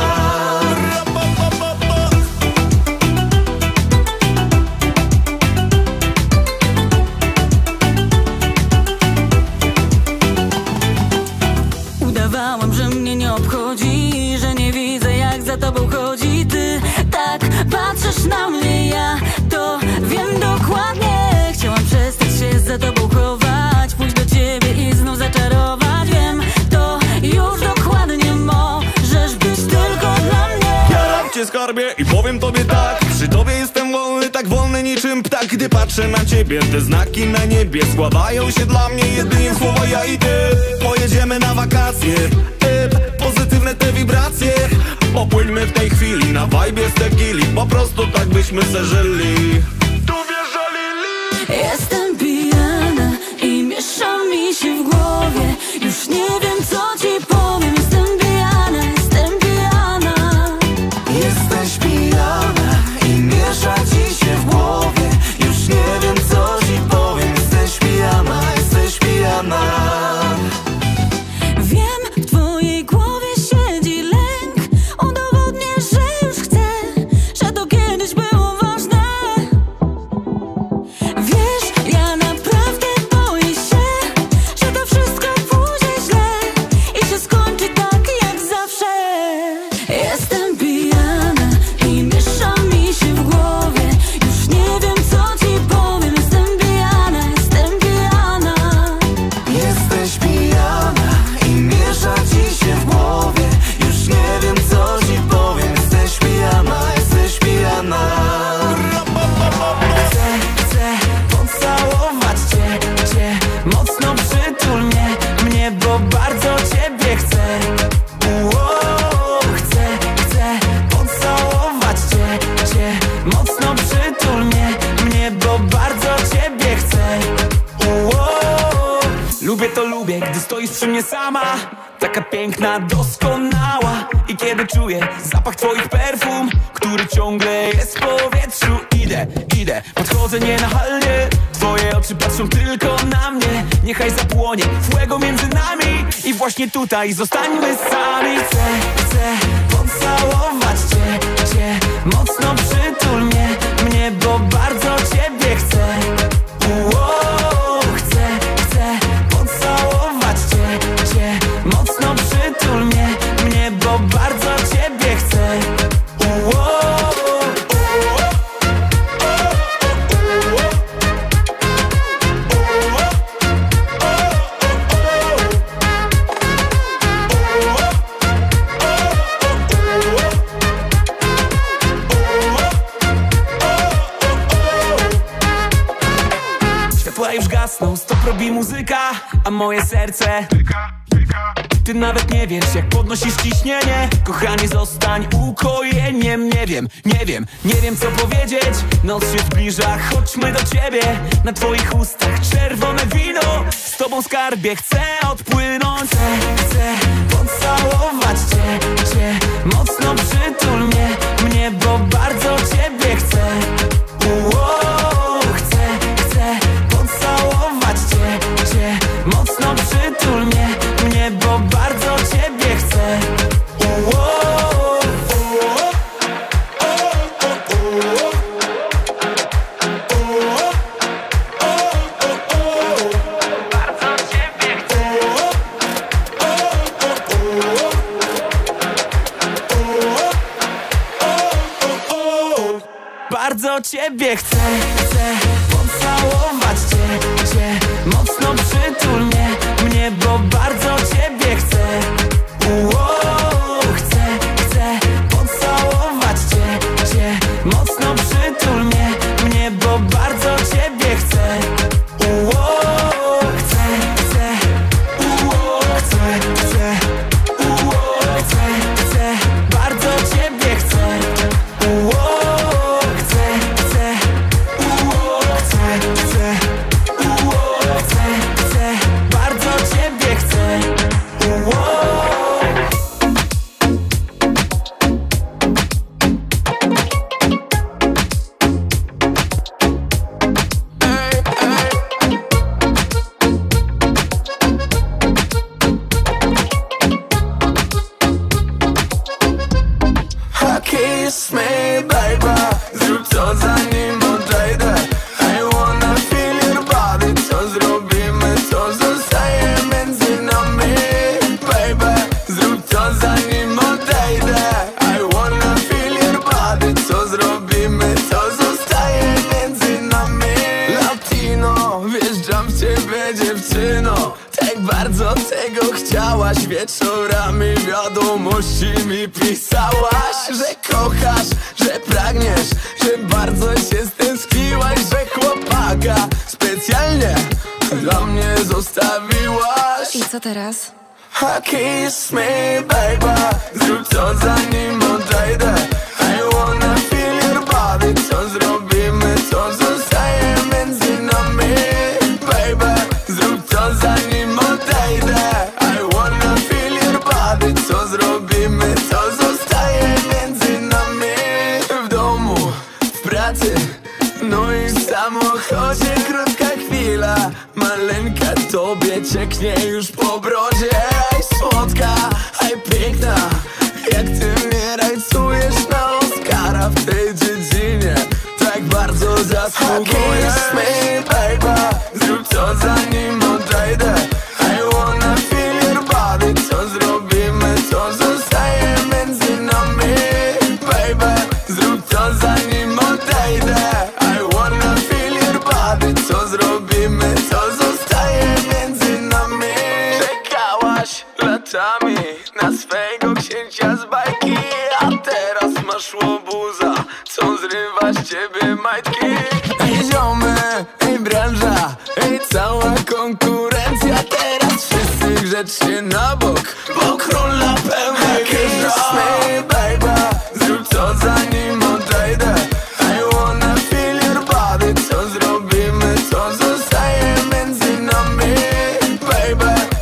Udawałam, że mnie nie obchodzi, że nie widzę, jak za tobą chodzi. Ty tak patrzysz na mnie, ja to wiem dokładnie. Chciałam przestać się za tobą chować, pójść do ciebie i znów zaczarować. Wiem, to już dokładnie możesz być tylko dla mnie. Jaram cię skarbie i powiem tobie tak. Przy tobie jestem wolny, tak wolny niczym ptak. Gdy patrzę na ciebie, te znaki na niebie składają się dla mnie jedynie w słowa ja i ty. Pojedziemy na wakacje, typ, pozytywne te wibracje. Popłyńmy w tej chwili na vibe z tequili. Po prostu tak byśmy se żyli. Tu wjeżdżali li. Jestem pijana i miesza mi się w głowie. Już nie wiem, co ci powiem. Jestem pijana, jestem pijana. Jesteś pijana i miesza ci się w głowie. Już nie wiem, co ci powiem. Jesteś pijana, jesteś pijana. Wiem, w twojej głowie siedzi lęk. Udowodnię, że już chcę, że to kiedyś było ważne. Wiesz, ja naprawdę boję się, że to wszystko pójdzie źle. lubię, gdy stoisz przy mnie sama. Taka piękna, doskonała. I kiedy czuję zapach twoich perfum, który ciągle jest w powietrzu. Idę, idę, podchodzę nienachalnie. Twoje oczy patrzą tylko na mnie. Niechaj zapłonie fuego między nami. I właśnie tutaj zostańmy sami. Chcę, chcę pocałować cię, cię. Mocno przytul mnie, mnie, bo bardzo ciebie chcę. Uo, chcę, chcę pocałować cię, cię. Mocno przytul mnie, mnie, bo bardzo ciebie chcę. Uo. Już gasną, stop robi muzyka, a moje serce ty nawet nie wiesz, jak podnosisz ciśnienie. Kochanie, zostań ukojeniem. Nie wiem, nie wiem, nie wiem co powiedzieć. Noc się zbliża, chodźmy do ciebie. Na twoich ustach czerwone wino. Z tobą, skarbie, chcę odpłynąć. Chcę, chcę pocałować cię, cię. Mocno przytul mnie, mnie, bo bardzo ciebie chcę. Uo, chcę, chcę pocałować cię, cię. Mocno przytul mnie, mnie, bo bardzo ciebie chcę. Uo. Bardzo ciebie chcę, chcę pocałować cię, cię. Mocno przytul mnie, mnie, bo bardzo ciebie chcę. Uo, chcę, chcę pocałować cię, cię. Mocno przytul mnie, mnie, bo bardzo ciebie chcę. Uo, chcę, chcę, uo, chcę, chcę, uo, chcę, chcę, bardzo ciebie chcę. Uo. Kiss me, baby, zrób to zanim odejdę. I wanna feel your body, co zrobimy, co zostaje między nami. Baby, zrób to zanim odejdę. I wanna feel your body, co zrobimy, co zostaje między nami. Latino, wjeżdżam w ciebie, dziewczyno. Tak bardzo tego chciałaś, wieczorami wiadomości mi pisałaś, że kochasz, że pragniesz, że bardzo się stęskniłaś, że chłopaka specjalnie dla mnie zostawiłaś. I co teraz? Kiss me, baby, zrób to zanim odejdę. I wanna feel your body, co zrobimy, co zostaje między nami. Baby, zrób to zanim odejdę. I wanna feel your body, co zrobimy, co zostaje między nami. W domu, w pracy, no i w samochodzie. Krótka chwila, maleńka, tobie cieknie już po brodzie. Aj słodka, aj piękna, jak ty mnie rajcujesz na Oscara w tej dziedzinie. Tak bardzo zasługujesz. Kiss me, baby, zrób to zanim odejdę. I wanna feel your body, co zrobimy, co zostaje między nami. Baby, zrób to zanim odejdę. I wanna feel your body, co zrobimy, co zostaje między nami. Czekałaś latami na swego księcia z bajki, a teraz masz łobuza, co zrywa z ciebie majtki. Ej ziomy, ej branża, ej cała konkurencja. Teraz wszyscy grzecznie na bok, bo król na pełnej wjeżdża. Kiss me, baby, zrób to zanim odejdę. I wanna feel your body, co zrobimy, co zostaje między nami. Baby,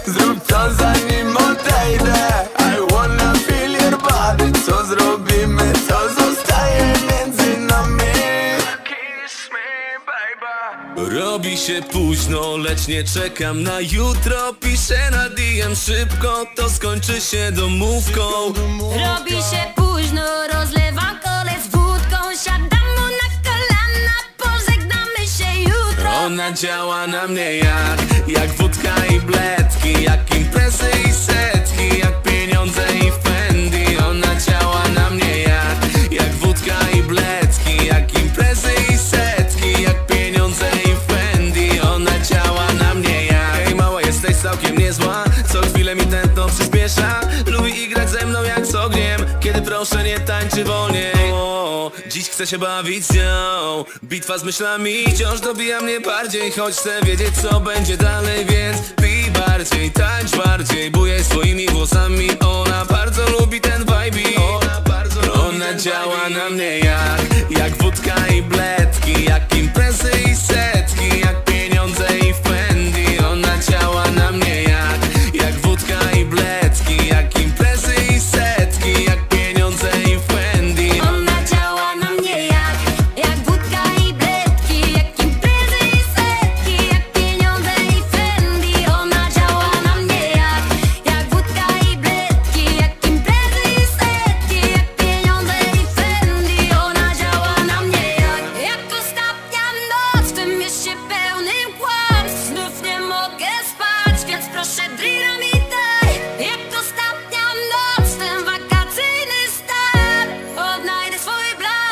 lecz nie czekam na jutro. Piszę na D M szybko, to skończy się domówką. Robi się późno, rozlewam kole z wódką. Siadam mu na kolana, pożegnamy się jutro. Ona działa na mnie jak, jak wódka i bledki, jak imprezy i setki, jak pieniądze i Fendi. Ona działa na mnie jak, jak wódka i bledki, jak imprezy i setki, jak pieniądze i Fendi. Ona działa na mnie jak. Hej mała, jesteś całkiem niezła, co chwilę mi tętno przyspiesza. Lubi grać ze mną jak z ogniem, kiedy proszę nie tańczy wolniej. O, dziś chcę się bawić z nią, bitwa z myślami wciąż dobija mnie bardziej. Choć chcę wiedzieć co będzie dalej, więc pij bardziej, tańcz bardziej, bujaj swoimi włosami. Ona bardzo lubi ten vibe. Ona bardzo lubi Ona działa na mnie jak, jak wódka i bledki, jak imprezy i setki, jak pieniądze i Fendi. Ona działa na mnie jak, jak wódka i bledki, jak imprezy i setki, jak pieniądze i Fendi. Ona działa na mnie jak, jak wódka i bledki, jak imprezy i setki, jak pieniądze i Fendi. Ona działa na mnie jak, jak wódka i bledki, jak imprezy i setki, jak pieniądze i Fendi. Ona działa na mnie jak, jak ostatnia noc w tym mieście pełnym kłamstw. Znów nie mogę spać, więc proszę drina mi daj. Jak ostatnia noc w ten wakacyjny stan, odnajdę swój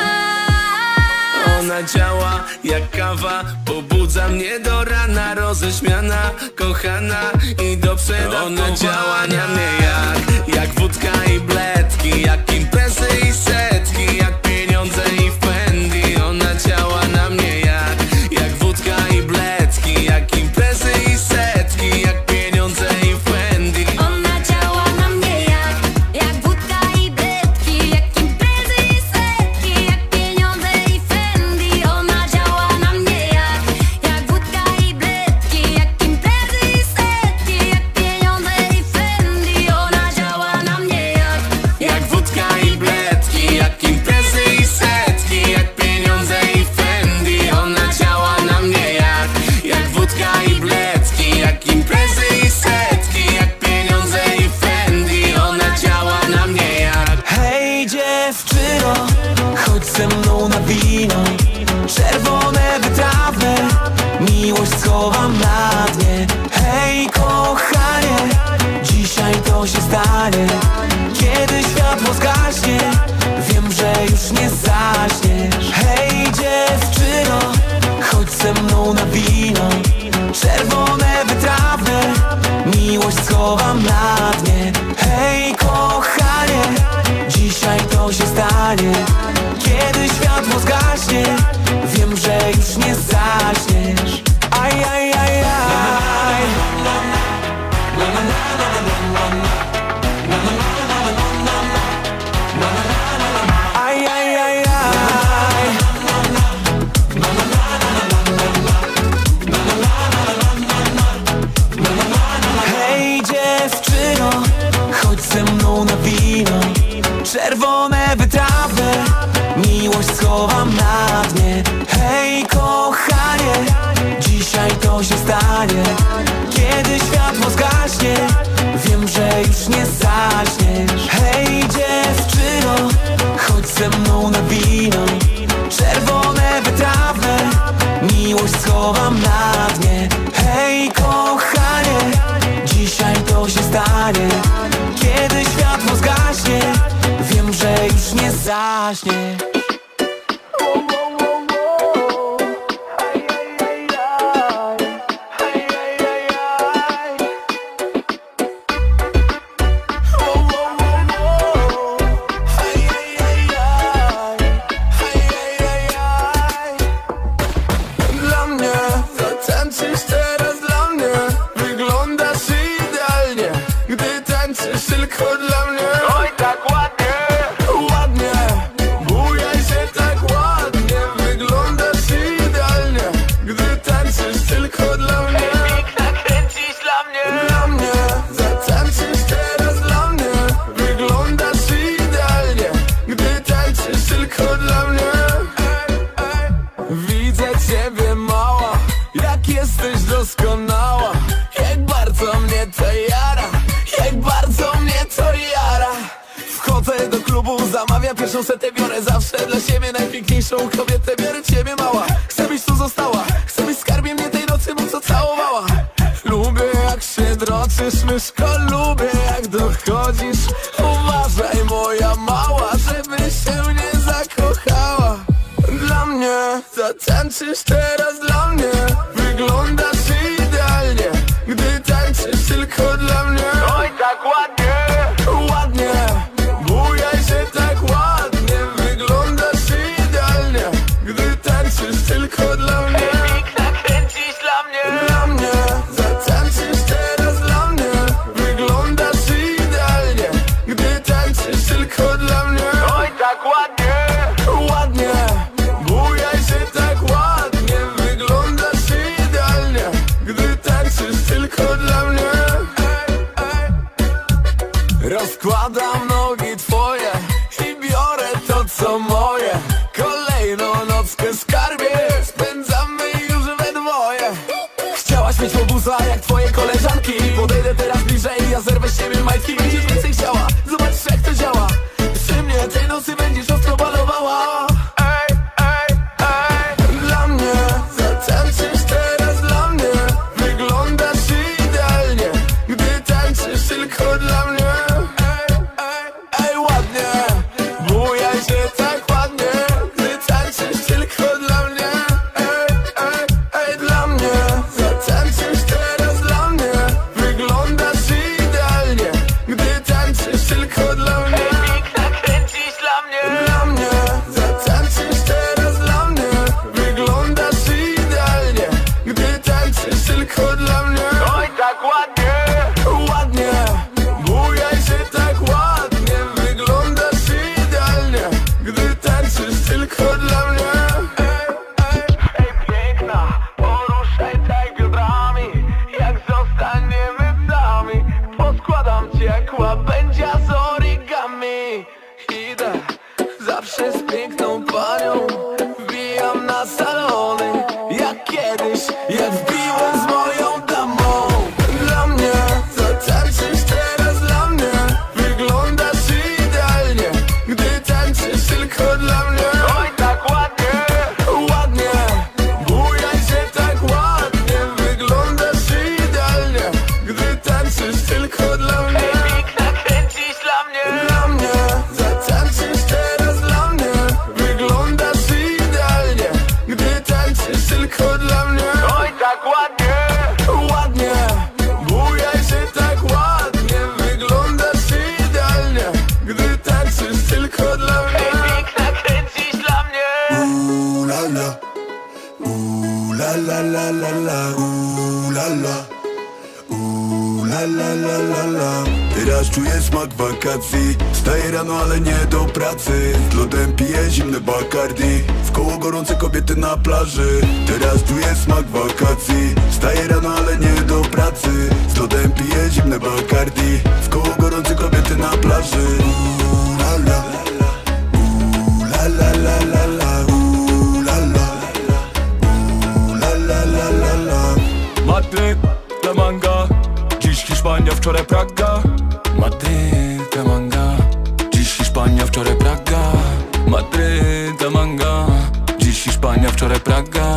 blask. Ona działa jak kawa, pobudza mnie do rana. Roześmiana, kochana i do przedawkowania. Ona działa na mnie jak, jak wódka i bledki, jak imprezy i setki, jak pieniądze i Fendi. Ona działa na mnie jak, jak wódka i bledki, jak imprezy i setki, jak pieniądze i Fendi. Ona działa na mnie jak, jak wódka i bledki, jak imprezy i setki, jak pieniądze i Fendi. Ona działa na mnie jak, jak wódka i bledki, jak imprezy i setki, jak pieniądze i Fendi. Ona działa na mnie jak, Jak wódka i bledki, jak imprezy i setki, jak pieniądze i Fendi. Ona działa na mnie jak, jak wódka i bledki, jak imprezy i setki, jak pieniądze i Fendi. Ona działa na mnie jak. Hej dziewczyno, chodź ze mną na wino. Czerwone wytrawne, miłość schowam na dnie. Hej kochanie, dzisiaj to się stanie. Kiedy światło zgaśnie, wiem, że już nie zaśniesz. Hej dziewczyno, chodź ze mną na wino. Czerwone wytrawne, miłość schowam na dnie. Hej kochanie, dzisiaj to się stanie. Kiedy światło zgaśnie, wiem, że już nie zaśniesz. Aj, aj, aj, aj. Aj, aj, aj, aj. Hej dziewczyno, chodź ze mną na wino. Czerwone wytrawne, miłość schowam na dnie. Hej kochanie, dzisiaj to się stanie. Kiedy światło zgaśnie, wiem, że już nie zaśniesz. Hej dziewczyno, chodź ze mną na wino. Czerwone wytrawne, miłość schowam na dnie. Hej kochanie, dzisiaj to się stanie. Kiedy światło zgaśnie, wiem, że już nie zaśnie. Dla mnie, zatańczysz teraz dla mnie. Wyglądasz idealnie, gdy tańczysz tylko dla mnie. Oj tak ładnie, ładnie. ja pierwszą setę biorę zawsze dla siebie najpiękniejszą kobietę. Biorę ciebie mała, chcę byś tu została, chcę byś skarbie mnie tej nocy mocno całowała. Lubię jak się droczysz, myszko, lubię jak dochodzisz. Uważaj moja mała, żeby się nie zakochała. Dla mnie zatańczysz teraz dla mnie. Wyglądasz idealnie, gdy tańczysz tylko dla mnie. Oj tak ładnie, ładnie, bujaj się tak ładnie. Wyglądasz idealnie, gdy tańczysz tylko dla mnie. Piękna, kręcisz dla mnie. Dla mnie zatańczysz teraz dla mnie. Wyglądasz idealnie, gdy tańczysz tylko dla mnie. Oj tak ładnie, ładnie, bujaj się tak ładnie. Wyglądasz idealnie, gdy tańczysz tylko dla mnie. Rozkładam nogi twoje i biorę to co moje. Kolejną nockę skarbie spędzamy już we dwoje. Chciałaś mieć łobuza jak twoje koleżanki. Podejdę teraz bliżej, ja zerwę z siebie majtki. Będziesz więcej chciała, zobacz jak to działa. Przy mnie tej nocy będziesz ostro balowała. Ej, ej, ej. Dla mnie zatańczysz teraz dla mnie. Wyglądasz idealnie, gdy tańczysz tylko dla mnie. Ej, ej, ej, ładnie, bujaj się tak ładnie, gdy tańczysz tylko dla mnie. Ej, ej, ej, dla mnie zatańczysz teraz dla mnie. Wyglądasz idealnie, gdy tańczysz tylko dla mnie. Piękna, kręcisz dla mnie. Dla mnie zatańczysz teraz dla mnie. Wyglądasz idealnie, gdy tańczysz tylko dla mnie. Oj tak ładnie, ładnie, bujaj się tak ładnie. Wyglądasz idealnie, gdy tańczysz tylko dla mnie. Ej, ej, ej, piękna, poruszaj tak biodrami. Jak zostaniemy sami, poskładam cię jak łabędzia z origami. Idę zawsze z piękną panią, wbijam na salony jak kiedyś, jak wbiłem z moją damą. Dla mnie zatańczysz teraz dla mnie. Wyglądasz idealnie, gdy tańczysz tylko dla mnie. Oj tak ładnie, ładnie, bujaj się tak ładnie. Wyglądasz idealnie, gdy tańczysz tylko dla mnie. Piękna, kręcisz dla mnie. Dla mnie zatańczysz teraz dla mnie. Wyglądasz idealnie, gdy tańczysz tylko dla mnie. Oj tak ładnie, ładnie, bujaj się tak ładnie. Wyglądasz idealnie, gdy tańczysz tylko dla mnie. Piękna, kręcisz dla mnie. Ooh la la, ooh la la la la la, ooh la la, ooh la la la la la. Teraz czuję smak wakacji. Wstaję rano, ale nie do pracy. Z lodem piję zimne Bacardi. Wkoło gorące kobiety na plaży. Teraz czuję smak wakacji. Wstaję rano, ale nie do pracy. Z lodem piję zimne Bacardi. Wkoło gorące kobiety na plaży. Ooh la la, ooh la la la la la, ooh la la, ooh la la la la la. Madryt, La Manga, dziś Hiszpania, wczoraj Praga. Madryt, La Manga, dziś Hiszpania, wczoraj Praga. Madryt, La Manga, dziś Hiszpania, wczoraj Praga.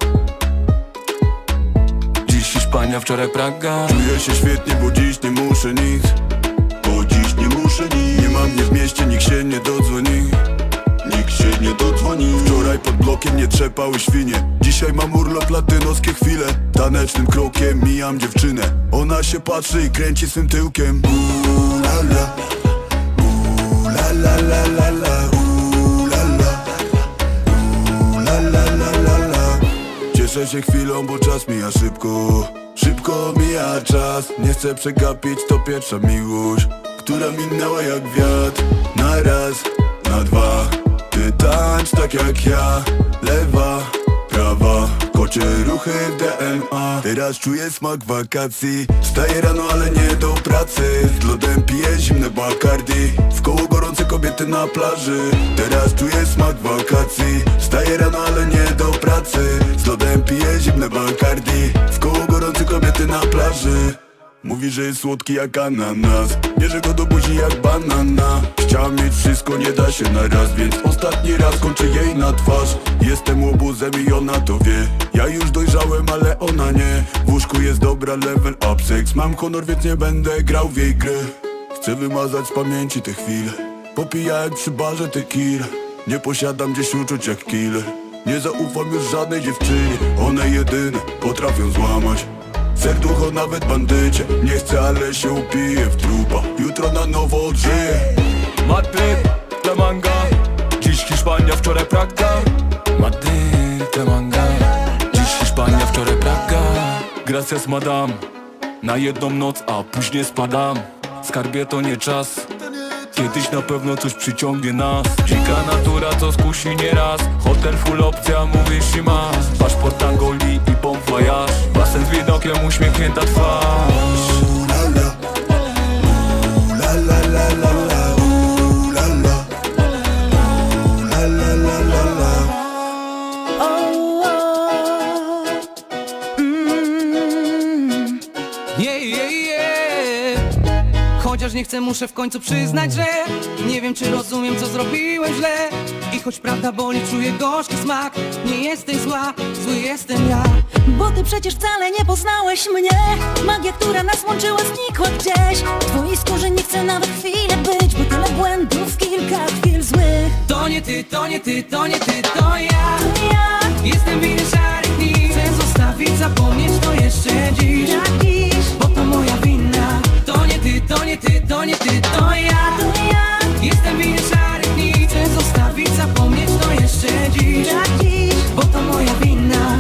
Dziś Hiszpania, wczoraj Praga. Czuję się świetnie, bo dziś nie muszę nic. Bo dziś nie muszę nic. Nie ma mnie w mieście, nikt się nie dodzwoni. Nikt się nie dodzwoni. Wczoraj pod blokiem nie trzepały świnie. Dzisiaj mam urlop, latynoskie chwile. Tanecznym krokiem mijam dziewczynę. Ona się patrzy i kręci swym tyłkiem. Ooh la la, ooh la la la la la, ooh la la, ooh la la la la la. Cieszę się chwilą, bo czas mija szybko. Szybko mija czas. Nie chcę przegapić, to pierwsza miłość, która minęła jak wiatr. Na raz, na dwa. Ty tańcz tak jak ja. Lewa, prawa, kocie ruchy w D N A. Teraz czuję smak wakacji. Wstaję rano, ale nie do pracy. Z lodem piję zimne Bacardi. Wkoło gorące kobiety na plaży. Teraz czuję smak wakacji. Wstaję rano, ale nie do pracy. Z lodem piję zimne Bacardi. Wkoło gorące kobiety na plaży. Mówi, że jest słodki jak ananas, bierze go do buzi jak banana. Chciała mieć wszystko, nie da się na raz, więc ostatni raz kończę jej na twarz. Jestem łobuzem i ona to wie. Ja już dojrzałem, ale ona nie. W łóżku jest dobra, level up sex. Mam honor, więc nie będę grał w jej gry. Chcę wymazać z pamięci te chwile. Popijałem przy barze tequila. Nie posiadam gdzieś uczuć jak killer. Nie zaufam już żadnej dziewczynie. One jedyne potrafią złamać serducho nawet bandycie. Nie chcę, ale się upiję w trupa. Jutro na nowo odżyję. Madryt, La Manga. Dziś Hiszpania, wczoraj Praga. Madryt, La Manga. Dziś Hiszpania, wczoraj Praga. Gracias madame. Na jedną noc, a później spadam. Skarbie, to nie czas. Kiedyś na pewno coś przyciągnie nas. Dzika natura, co skusi nieraz. Hotel full opcja, mówisz i masz paszport Angolii i bon voyage. Basen z widokiem, uśmiechnięta twarz. La la la la la, ooh la la, ooh la la la la la. Oh, oh. Mm. Yeah, yeah, yeah. Chociaż nie chcę, muszę w końcu przyznać, że nie wiem, czy rozumiem, co zrobiłem źle. I choć prawda boli, czuję gorzki smak. Nie jesteś zła, zły jestem ja. Bo ty przecież wcale nie poznałeś mnie. Magia, która nas łączyła, znikła gdzieś. W twojej skórze nie chcę nawet chwilę być, bo tyle błędów, kilka chwil złych. To nie ty, to nie ty, to nie ty, to ja. To ja. Jestem winny szarych dni. Chcę zostawić, zapomnieć to jeszcze dziś. Jak dziś. Bo to moja wina. To nie ty, to nie ty, to nie ty, to ja. To ja. Jestem winny szarych dni. Chcę zostawić, zapomnieć to jeszcze dziś. Jak dziś. Bo to moja wina.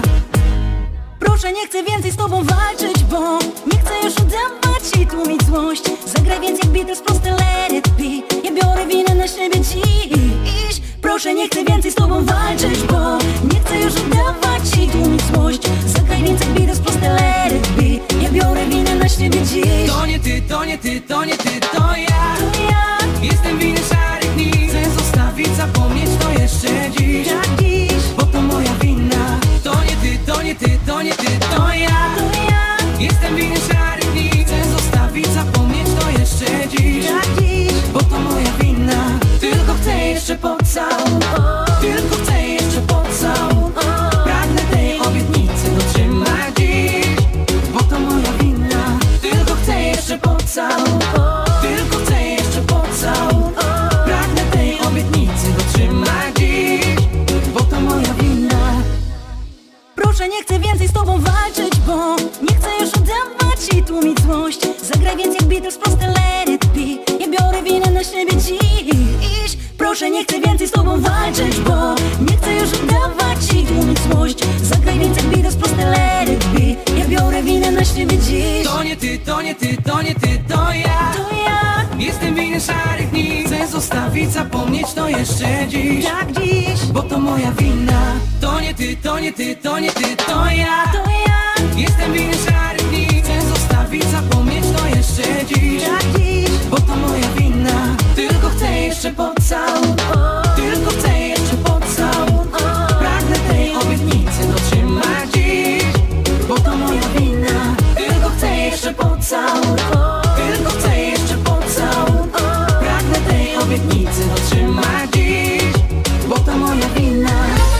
Proszę, nie chcę więcej z tobą walczyć, bo nie chcę już udawać i tłumić złość. Zagraj więc jak Beatles, proste let it be. Ja biorę winę na siebie dziś. Proszę, nie chcę więcej z tobą walczyć, bo nie chcę już udawać i tłumić złość. Zagraj więc jak Beatles, proste let it be. Ja biorę winę na siebie dziś. To nie ty, to nie ty, to nie ty, to ja. To ja. Jestem winny szarych dni. Chcę zostawić, zapomnieć to jeszcze dziś. Jak dziś. Bo to moja wina. To nie ty, to nie ty, to nie ty, to ja. To ja. Jestem winny szarych dni. Chcę zostawić, zapomnieć to jeszcze dziś. Jak dziś. Bo to moja wina. Tylko chcę jeszcze pocałunek. Tylko chcę jeszcze pocałunek. Pragnę tej obietnicy dotrzymać dziś. Bo to moja wina. Tylko chcę jeszcze pocałunek. Tylko chcę jeszcze pocałunek. Pragnę tej obietnicy dotrzymać dziś. Bo to moja wina. Proszę, nie chcę więcej z tobą walczyć, bo nie chcę już udawać i tłumić złość. Zagraj więc jak Beatles, proste let it be. Ja biorę winę na siebie dziś. Proszę, nie chcę więcej z tobą walczyć, bo nie chcę już udawać i tłumić złość. Zagraj więc jak Beatles, proste let it be. Ja biorę winę na siebie dziś. To nie ty, to nie ty, to nie ty, to ja. To ja. Jestem winny szarych dni. Chcę zostawić, zapomnieć to jeszcze dziś. Jak dziś. Bo to moja wina. To nie ty, to nie ty, to nie ty, to ja. To ja. Jestem winny szarych dni. Chcę zostawić, zapomnieć to jeszcze dziś. Jak dziś. Bo to moja wina. Tylko chcę jeszcze pocałunek. Tylko chcę jeszcze pocałunek. Pragnę tej obietnicy dotrzymać dziś. Bo to moja wina. Tylko chcę jeszcze pocałunek. Tylko chcę jeszcze pocałunek. Pragnę tej obietnicy dotrzymać dziś. Bo to moja wina.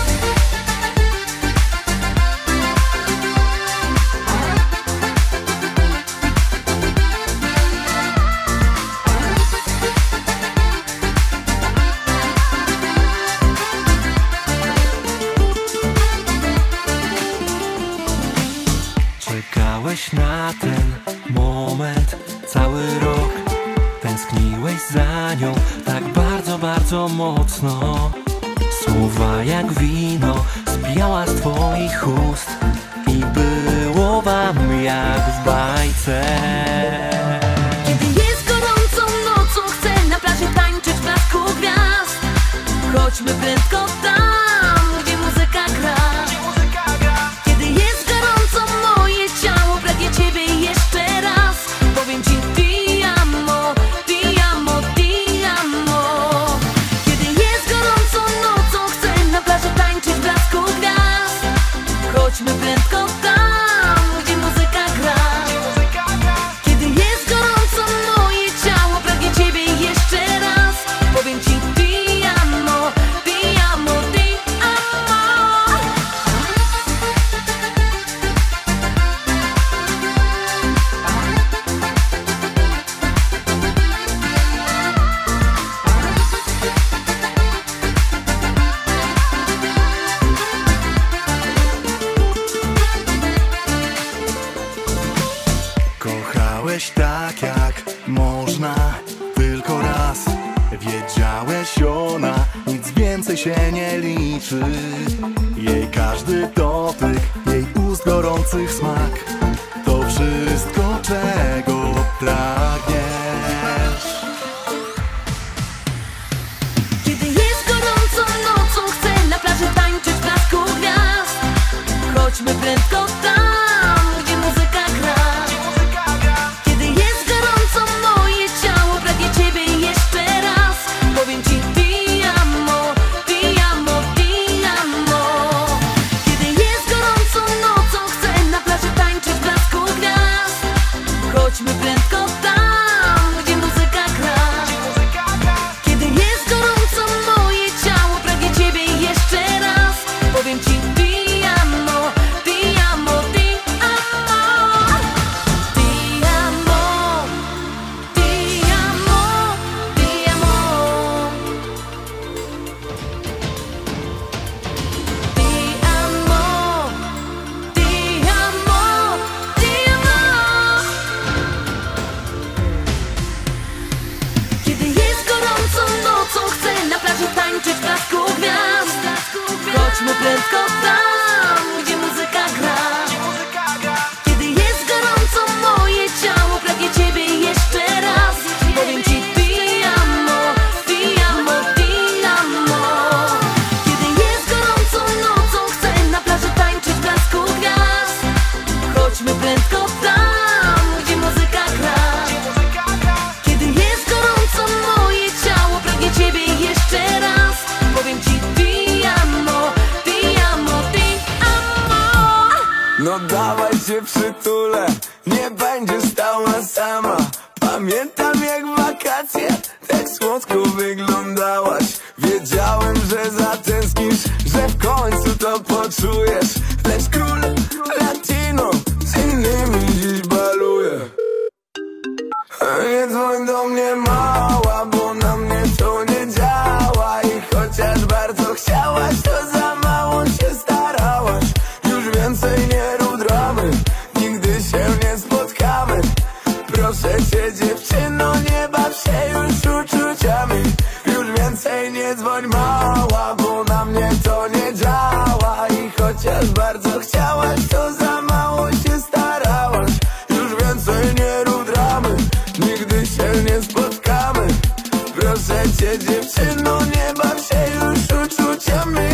Czekałeś na ten moment cały rok. Tęskniłeś za nią tak bardzo, bardzo mocno. Słowa jak wino zbijała z twoich ust i było wam jak w bajce. Kiedy jest gorącą nocą, chcę na plaży tańczyć w blasku gwiazd. Chodźmy prędko tam, gdzie muzyka gra. Kiedy jest gorąco moje ciało, pragnie ciebie jeszcze raz. Powiem ci ti amo, ti amo, ti amo. Kiedy jest gorącą nocą, chcę na plaży tańczyć w blasku gwiazd. Chodźmy prędko tam, gdzie muzyka gra. Kiedy tak jak można tylko raz. Wiedziałeś, ona nic więcej się nie liczy. Jej każdy dotyk, jej ust gorących smak, to wszystko, czego pragniesz. Kiedy jest gorącą nocą, chcę na plaży tańczyć w blasku gwiazd. Chodźmy prędko tam, gdzie muzyka gra. Kiedy jest gorąco moje ciało, pragnie ciebie jeszcze raz. Powiem ci ti amo, ti amo, ti amo. Kiedy jest gorącą nocą, chcę na plaży tańczyć w blasku gwiazd. Chodźmy prędko tam, gdzie muzyka gra. Kiedy jest gorąco moje ciało, pragnie ciebie jeszcze raz. Powiem ci ti amo, ti amo, ti amo. Ti amo, ti amo, ti amo. Ti amo, ti amo, ti amo. Kiedy jest gorącą nocą, chcę na plaży tańczyć w blasku gwiazd. Chodźmy prędko tam, gdzie muzyka gra. Kiedy jest gorąco moje ciało, pragnie ciebie jeszcze raz. Powiem ci ti amo, ti amo, ti amo. Kiedy jest gorącą nocą, chcę na plaży tańczyć w blasku gwiazd. Chodźmy prędko tam, gdzie muzyka gra. Kiedy jest gorąco moje ciało, pragnie ciebie jeszcze raz. Powiem ci ti amo, ti amo, ti amo. No dawaj się przytulę, nie będziesz stała sama. Pamiętam jak w wakacje tak słodko wyglądałaś. Wiedziałem, że zatęsknisz, że w końcu to poczujesz. Lecz król latino z innymi dziś baluje. Nie dzwoń do mnie mała, bo na mnie to nie działa. I chociaż bardzo chciałaś, to za mało się starałaś. Już więcej nie rób dramy, nigdy się nie spotkamy. Proszę cię dziewczyno, nie baw się już uczuciami. Już więcej nie dzwoń mała, bo na mnie to nie działa. I chociaż bardzo chciałaś, to za mało się starałaś. Już więcej nie rób dramy, nigdy się nie spotkamy. Proszę cię dziewczyno, nie baw się już uczuciami.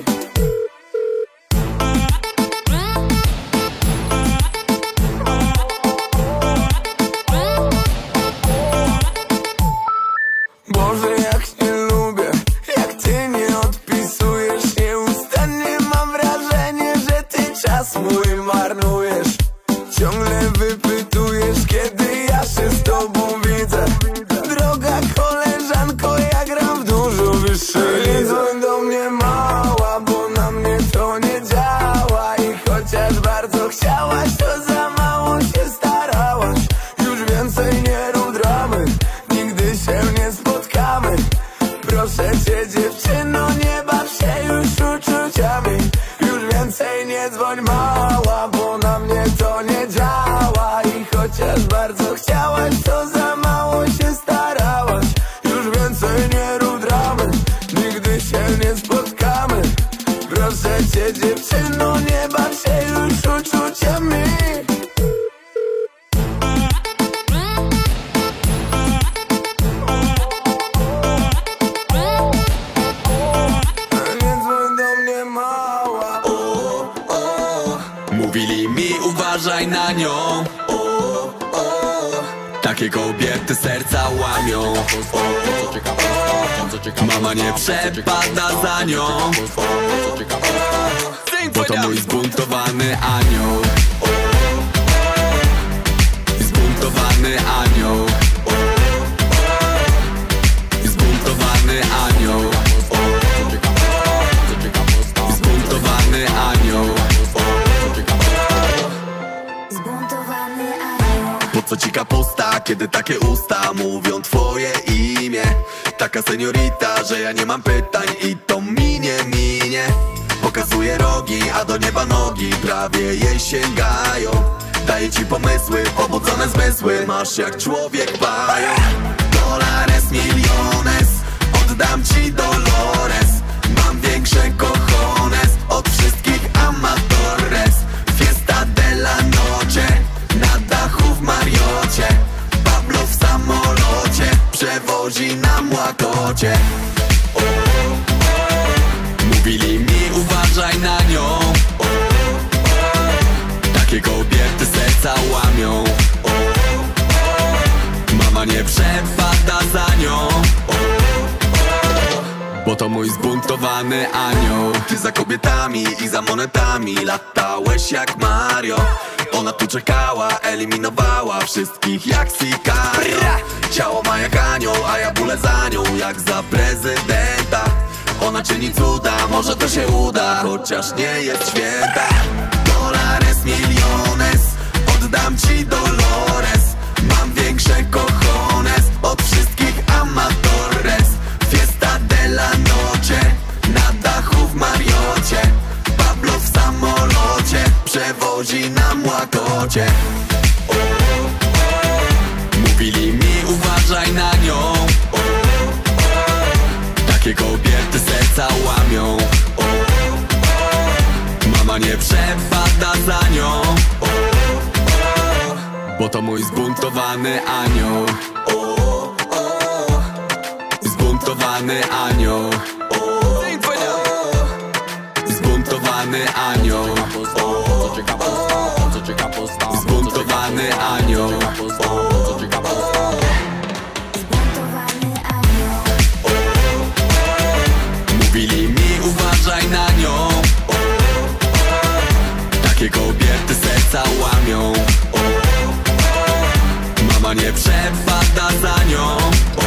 Boże, jak nie lubię, jak ty nie odpisujesz. Nieustannie mam wrażenie, że ty czas mój marnujesz. Ciągle wypytujesz, kiedy ja się z tobą widzę. Droga koleżanko, ja gram w dużo wyższej lidze. Nie dzwoń do mnie mała, bo na mnie to nie działa. I chociaż bardzo chciałaś, to za mało się starałaś. Już więcej nie rób dramy, nigdy się nie spotkamy. Proszę cię dziewczyno, nie baw się już uczuciami. Już więcej nie dzwoń mała, bo na mnie to nie działa. I chociaż bardzo chciałaś, to za mało się starałaś. Już więcej nie rób dramy, nigdy się nie spotkamy. Proszę cię dziewczyno, nie baw się już uczuciami. Nie dzwoń do mnie mała. O, o, mówili mi uważaj na nią. O, o, takie kobiety serca łamią. O, o, mama nie przepada za nią. O, bo to mój zbuntowany anioł. O, zbuntowany anioł. Zbuntowany anioł. Zbuntowany anioł. Zbuntowany anioł. Po co ci kapusta, kiedy takie usta mówią twoje imię? Taka seniorita, że ja nie mam pytań i to minie, minie. Pokazuje rogi, a do nieba nogi prawie jej sięgają. daję ci pomysły, pobudzone zmysły. Masz jak człowiek pająk. Dolares, miliones, oddam ci Dolores. Mam większe cojones od wszystkich amatores. Fiesta de la noche, na dachu w Mariocie. Pablo w samolocie, przewozi na łakocie. O, o, mówili mi uważaj na nią. O, o, takie kobiety serca łamią. O, o, mama nie przepada za nią. O, o, bo to mój zbuntowany anioł. Ty za kobietami i za monetami latałeś jak Mario. Ona tu czekała, eliminowała wszystkich jak Sicario. Ciało ma jak anioł, a ja bólę za nią jak za prezydenta. Ona czyni cuda, może to się uda, chociaż nie jest święta. Dolares, miliones, oddam ci Dolores. Mam większe cojones od wszystkich amatores. Fiesta de la noche, na dachu w Mariocie. Pablo w samolocie, przewozi na łakocie. O, o, mówili mi uważaj na nią. O, o, takie kobiety serca łamią. O, o, mama nie przepada za nią. O, o, bo to mój zbuntowany anioł. O, o, zbuntowany anioł. O, o, zbuntowany anioł. O, zbuntowany anioł. O, mówili mi uważaj na nią. O, takie kobiety serca łamią. O, mama nie przepada za nią. O,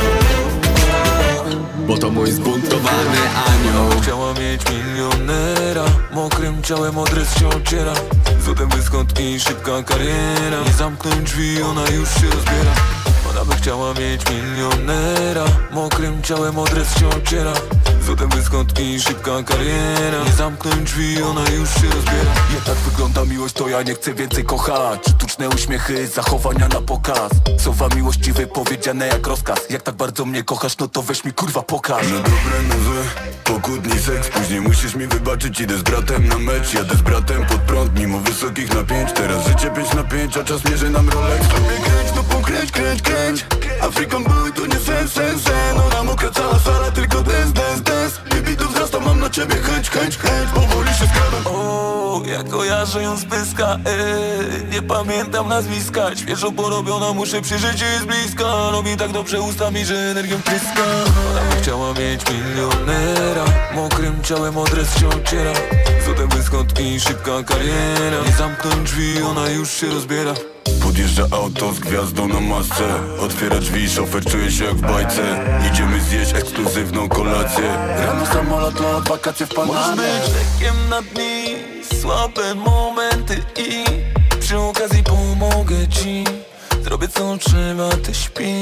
bo to mój zbuntowany anioł. Chciała mieć milionera, mokrym ciałem od res się ociera. Złotem błyskotki i szybka kariera. Nie zamknąć drzwi, ona już się rozbiera. Ona by chciała mieć milionera, mokrym ciałem od res się ociera. Złotem błyskotki i szybka kariera. Nie zamknąć drzwi, ona już się rozbiera. Jak tak wygląda miłość, to ja nie chcę więcej kochać. Sztuczne uśmiechy, zachowania na pokaz. Słowa miłości wypowiedziane jak rozkaz. Jak tak bardzo mnie kochasz, no to weź mi kurwa pokaż. Na dobre, na złe, pokłótni seks. Później musisz mi wybaczyć, idę z bratem na mecz. Jadę z bratem pod prąd, mimo wysokich napięć. Teraz życie pięć na pięć, a czas mierzy nam Rolex. Sobie kręć, no pokręć, kręć, kręć. African boy to nie sen, sen, sen. Ona mokra cała sala, tylko dance, dance, dance. Baby tu wzrasta, mam na ciebie chęć, chęć, chęć. Powoli się skradam. O, ja kojarzę ją z pyska, ej. Nie pamiętam nazwiska. Świeżo porobiona, muszę przyjrzeć jej z bliska. Robi tak dobrze ustami, że energią tryska. Ona by chciała mieć milionera, mokrym ciałem od res się ociera. Złote błyskotki i szybka kariera. Nie zamknąć drzwi, ona już się rozbiera. Podjeżdża auto z gwiazdą na masce. Otwiera drzwi, szofer czuje się jak w bajce. Idziemy zjeść ekskluzywną kolację. Rano samolot, lot, wakacje w Panamie. Możesz być lekiem na dni, słabe momenty i przy okazji pomogę ci. Zrobię co trzeba, ty śpi.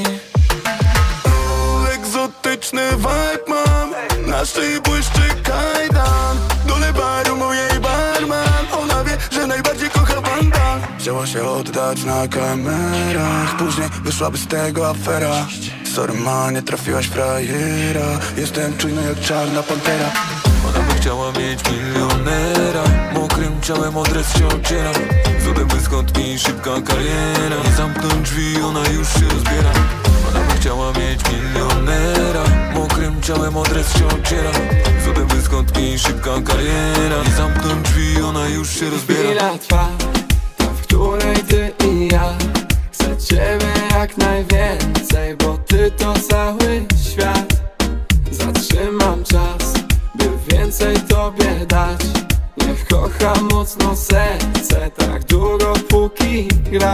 O, egzotyczny vibe mam. Na szyi błyszczy kajdan. Dole baru mojej barman. Ona wie, że najbardziej kocha banda. Chciała się oddać na kamerach. Później wyszłaby z tego afera. Sorry ma, nie trafiłaś frajera. Jestem czujny jak czarna pantera. Ona by chciała mieć milionera, mokrym ciałem od res się ociera. Złote błyskotki i szybka kariera. Nie zamknąć drzwi, ona już się rozbiera. Ona by chciała mieć milionera, mokrym ciałem od res się ociera. Złote błyskotki i szybka kariera. Nie zamknąć drzwi, ona już się rozbiera. Chwila trwa, ta w której ty i ja. Chcę ciebie jak najwięcej, bo ty to cały świat. Zatrzymam czas, by więcej tobie dać. Niech kocha mocno serce, tak długo póki gra.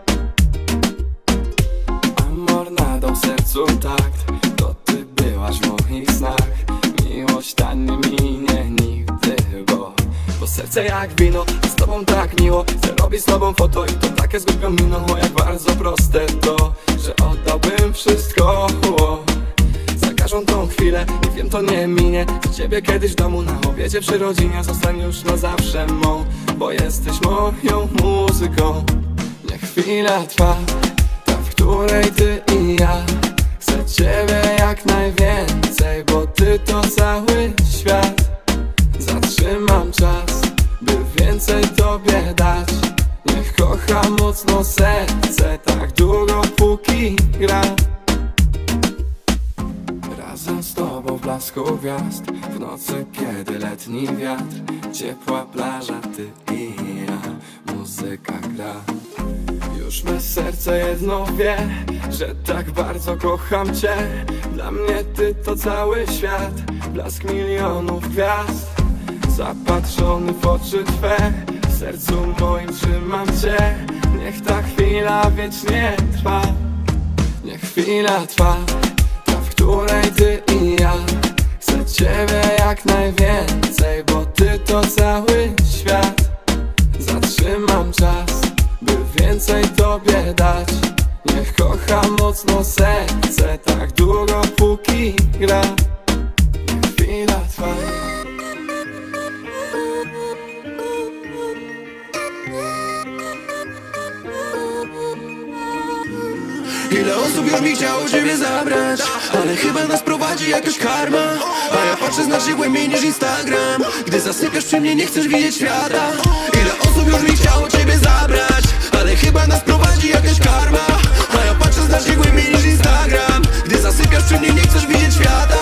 Amor nadał sercu takt, to ty byłaś w moich snach. Miłość ta nie minie nigdy, bo, bo serce jak wino, z tobą tak miło. Chcę robić z tobą foto i to takie z głupią miną. O jak bardzo proste to, że oddałbym wszystko. Za każdą tą chwilę i wiem to nie minie. Z ciebie kiedyś w domu na obiedzie przy rodzinie. Zostań już na zawsze mą, bo jesteś moją muzyką. chwila trwa, ta w której ty i ja. Chcę ciebie jak najwięcej, bo ty to cały świat. Zatrzymam czas, by więcej tobie dać. Niech kocha mocno serce, tak długo póki gra. Razem z tobą w blasku gwiazd, w nocy kiedy letni wiatr, ciepła plaża, ty i ja, muzyka gra. Już me serce jedno wie, że tak bardzo kocham cię. Dla mnie ty to cały świat, blask milionów gwiazd. Zapatrzony w oczy twe, w sercu moim trzymam cię. Niech ta chwila wiecznie trwa, niech chwila trwa, ta w której ty i ja. Chcę ciebie jak najwięcej, bo ty to cały świat. Zatrzymam czas, by więcej tobie dać. Niech kocha mocno serce, tak długo póki gra. Niech chwila trwa. Ile osób już mi chciało ciebie zabrać, ale chyba nas prowadzi jakaś karma. A ja patrzę znacznie głębiej niż Instagram. Gdy zasypiasz przy mnie nie chcesz widzieć świata. Ile osób już mi chciało ciebie zabrać, ale chyba nas prowadzi jakaś karma. A ja patrzę znacznie głębiej niż Instagram. Gdy zasypiasz przy mnie nie chcesz widzieć świata.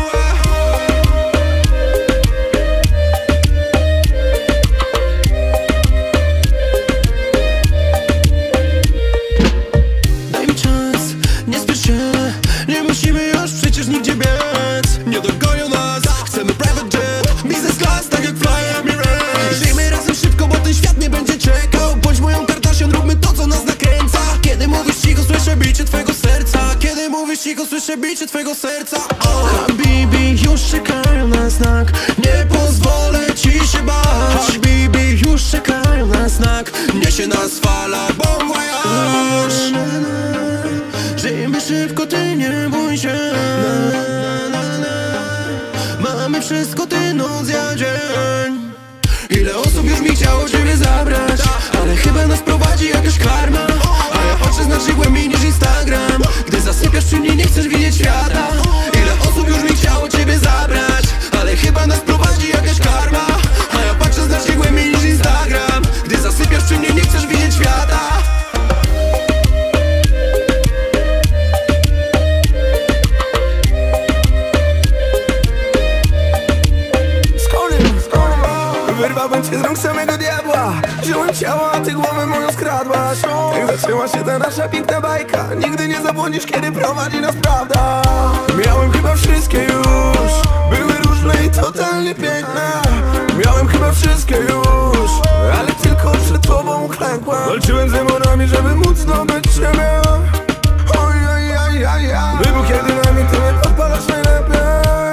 Przecież nigdzie biec, nie dogonią nas. Chcemy private jet, business class, tak jak Fly Emirates. Żyjmy razem szybko, bo ten świat nie będzie czekał. Bądź moją Kardashian, róbmy to, co nas nakręca. Kiedy mówisz cicho, słyszę bicie twojego serca. Kiedy mówisz cicho, słyszę bicie twojego serca. oh. Habibi, już czekają na znak. Nie pozwolę ci się bać. Habibi, już czekają na znak. Niesie nas fala, bon voyage. Żyjmy szybko, ty nie bój się. na, na, na. Mamy wszystko, ty noc, ja dzień. Ile osób już mi chciało ciebie zabrać, ale chyba nas prowadzi jakaś karma. A ja patrzę znacznie głębiej niż Instagram. Gdy zasypiasz przy mnie nie chcesz widzieć świata. Ile osób już mi chciało ciebie zabrać, ale chyba nas prowadzi jakaś karma. A ja patrzę znacznie głębiej niż Instagram. Gdy zasypiasz przy mnie nie chcesz widzieć świata. Wyrwałbym cię z rąk samego diabła. Wziąłem ciało, a ty głowę moją skradłaś. Jak zaczęła się ta nasza piękna bajka, nigdy nie zapomnisz, kiedy prowadzi nas prawda. Miałem chyba wszystkie już, były różne i totalnie piękne. Miałem chyba wszystkie już, ale tylko przed tobą uklękłem. Walczyłem z demonami, żeby móc zdobyć ciebie. Oj, oj, oj, oj, oj. Wybuch kiedy na mnie, ty mnie podpalasz najlepiej.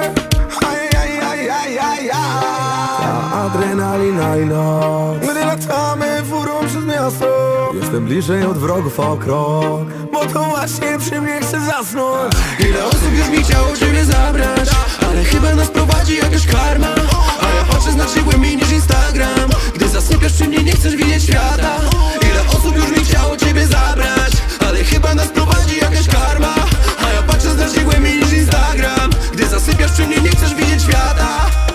Adrenalina i noc, gdy latamy furą przez miasto. Jestem bliżej od wrogów o krok, bo to właśnie przy mnie chcę zasnąć. Ile osób już mi chciało ciebie zabrać, ale chyba nas prowadzi jakaś karma. A ja patrzę znacznie głębiej niż Instagram. Gdy zasypiasz przy mnie nie chcesz widzieć świata. Ile osób już mi chciało ciebie zabrać, ale chyba nas prowadzi jakaś karma. A ja patrzę znacznie głębiej niż Instagram. Gdy zasypiasz przy mnie nie chcesz widzieć świata.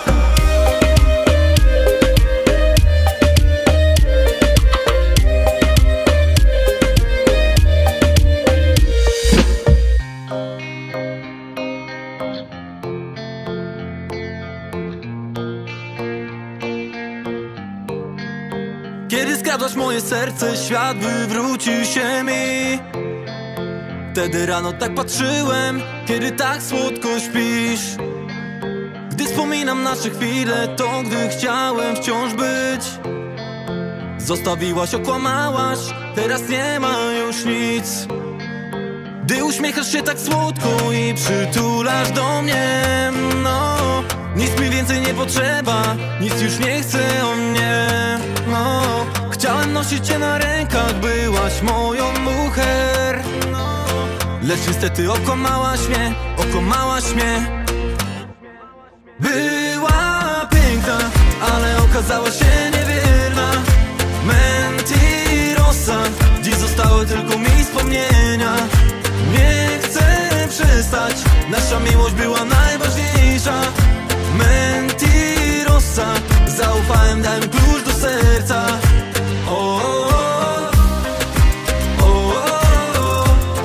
Kiedy skradłaś moje serce, świat wywrócił się mi. Wtedy rano tak patrzyłem, kiedy tak słodko śpisz. Gdy wspominam nasze chwile, to gdy chciałem wciąż być. Zostawiłaś, okłamałaś, teraz nie ma już nic. Gdy uśmiechasz się tak słodko i przytulasz do mnie, no. Nic mi więcej nie potrzeba, nic już nie chcę o mnie, no. Chciałem nosić cię na rękach, byłaś moją mucher, no. Lecz niestety okłamałaś mnie, okłamałaś mnie. Była piękna, ale okazała się niewierna. Mentirosa, dziś zostały tylko mi wspomnienia. Nie chcę przestać, nasza miłość była najważniejsza. Mentirosa, zaufałem, dałem klucz do serca. O, o, o, o, o.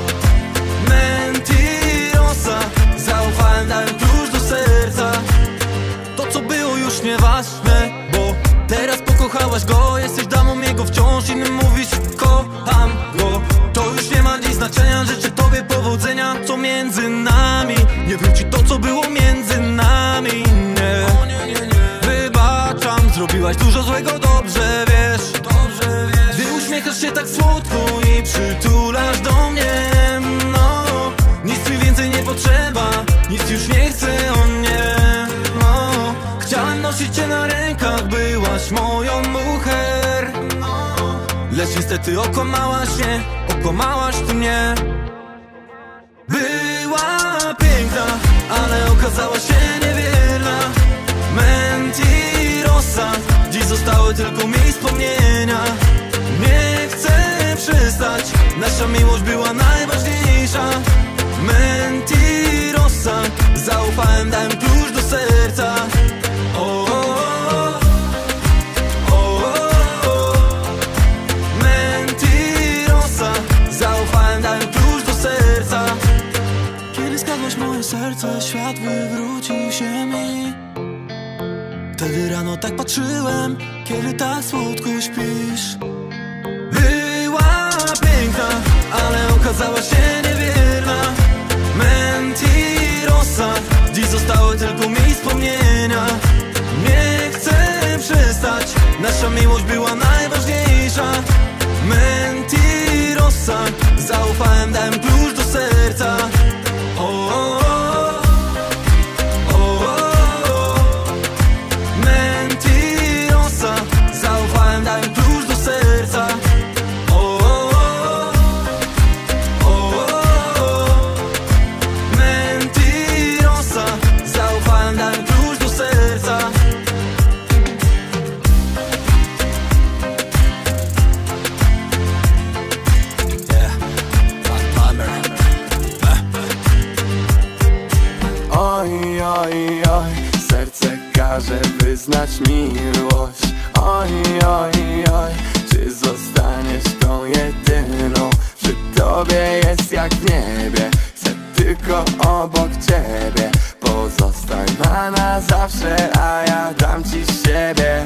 Mentirosa, zaufałem, dałem klucz do serca. To co było już nieważne, bo teraz pokochałaś go. Jesteś damą jego, wciąż innym mówisz kocham go. To już nie ma dziś znaczenia, życzę tobie powodzenia. Co między nami, nie wróci to co było między nami. Nie, wybaczam, zrobiłaś dużo złego, dobrze wiesz. Gdy uśmiechasz się tak słodko i przytulasz do mnie, no, nic mi więcej nie potrzeba, nic już nie chcę, o nie, no. Chciałem nosić cię na rękach, byłaś moją mucher, no. Lecz niestety okłamałaś mnie, okłamałaś ty mnie. Była piękna, ale okazała się niewierna. Mentirosa, dziś zostały tylko mi wspomnienia. Nie chcę przestać, nasza miłość była najważniejsza. Mentirosa, zaufałem, dałem klucz do serca. O, o, o, o, o. Mentirosa, zaufałem, dałem klucz do serca. Kiedy skradłaś moje serce, świat wywrócił się mi. Wtedy rano tak patrzyłem, kiedy tak słodko śpisz. Była piękna, ale okazała się niewierna. Mentirosa, dziś zostały tylko mi wspomnienia. Nie chcę przestać, nasza miłość była najważniejsza. Mentirosa, zaufałem, dałem klucz do serca. O, o, o, o, o. Mentirosa, zaufałem, dałem klucz do serca. O, o, o, o. Mentirosa, zaufałem, dałem klucz do serca. Oj, oj, oj, serce każe wyznać miłość. Oj, oj, oj, czy zostaniesz tą jedyną? Przy tobie jest jak w niebie, chcę tylko obok ciebie. Pozostań ma na zawsze, a ja dam ci siebie.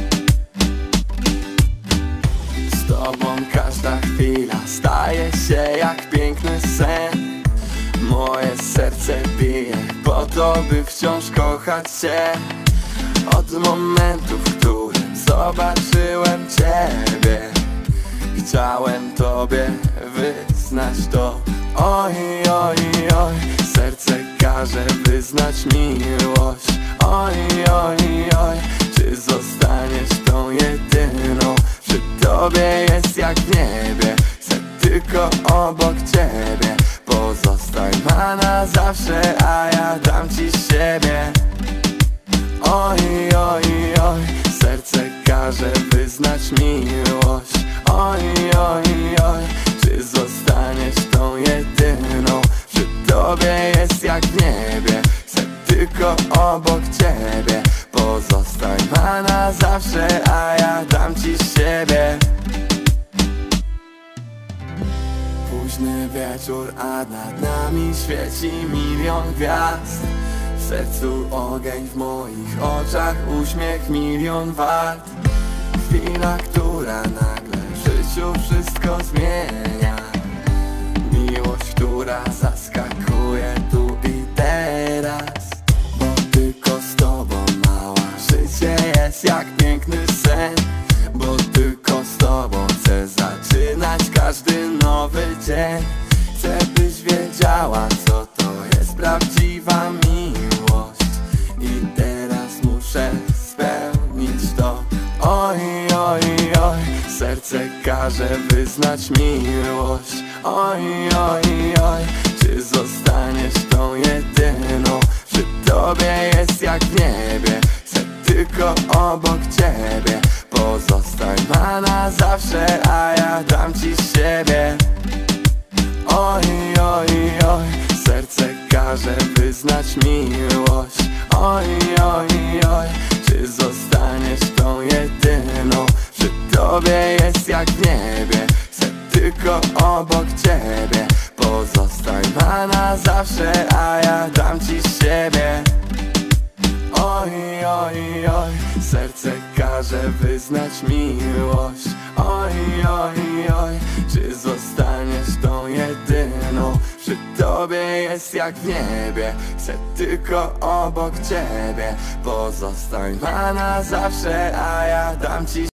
Z tobą każda chwila staje się jak piękny sen. Moje serce bije po to, by wciąż kochać cię. Od momentu, w którym zobaczyłem ciebie, chciałem tobie wyznać to. Oj, oj, oj, serce każe wyznać miłość. Oj, oj, oj, czy zostaniesz tą jedyną? Przy tobie jest jak w niebie, chcę tylko obok ciebie. Pozostań ma na zawsze, a ja dam ci siebie. Oj, oj, oj, serce każe wyznać miłość. Oj, oj, oj, czy zostaniesz tą jedyną? Przy tobie jest jak w niebie, chcę tylko obok ciebie. Pozostań ma na zawsze, a ja dam ci siebie. Późny wieczór, a nad nami świeci milion gwiazd. W sercu ogień, w moich oczach uśmiech milion wart. Chwila, która nagle w życiu wszystko zmienia. Miłość, która zaskakuje tu i teraz. Bo tylko z tobą, mała, życie jest jak piękny sen. Bo tylko z tobą chcę zaczynać każdy nowy dzień. Chcę, byś wiedziała, co to jest prawdziwa miłość. I teraz muszę spełnić to. Oj, oj, oj, serce każe wyznać miłość. Oj, oj, oj, czy zostaniesz tą jedyną? Przy tobie jest jak w niebie, chcę tylko obok ciebie. Pozostań ma na zawsze, a ja dam ci się. każe wyznać miłość. Oj, oj, oj, czy zostaniesz tą jedyną? Przy tobie jest jak w niebie, chcę tylko obok ciebie. Pozostań ma na zawsze, a ja dam ci siebie. Oj, oj, oj, serce każe wyznać miłość. Oj, oj, oj, czy zostaniesz tą jedyną? Przy tobie jest jak w niebie, chcę tylko obok ciebie. Pozostań ma na zawsze, a ja dam ci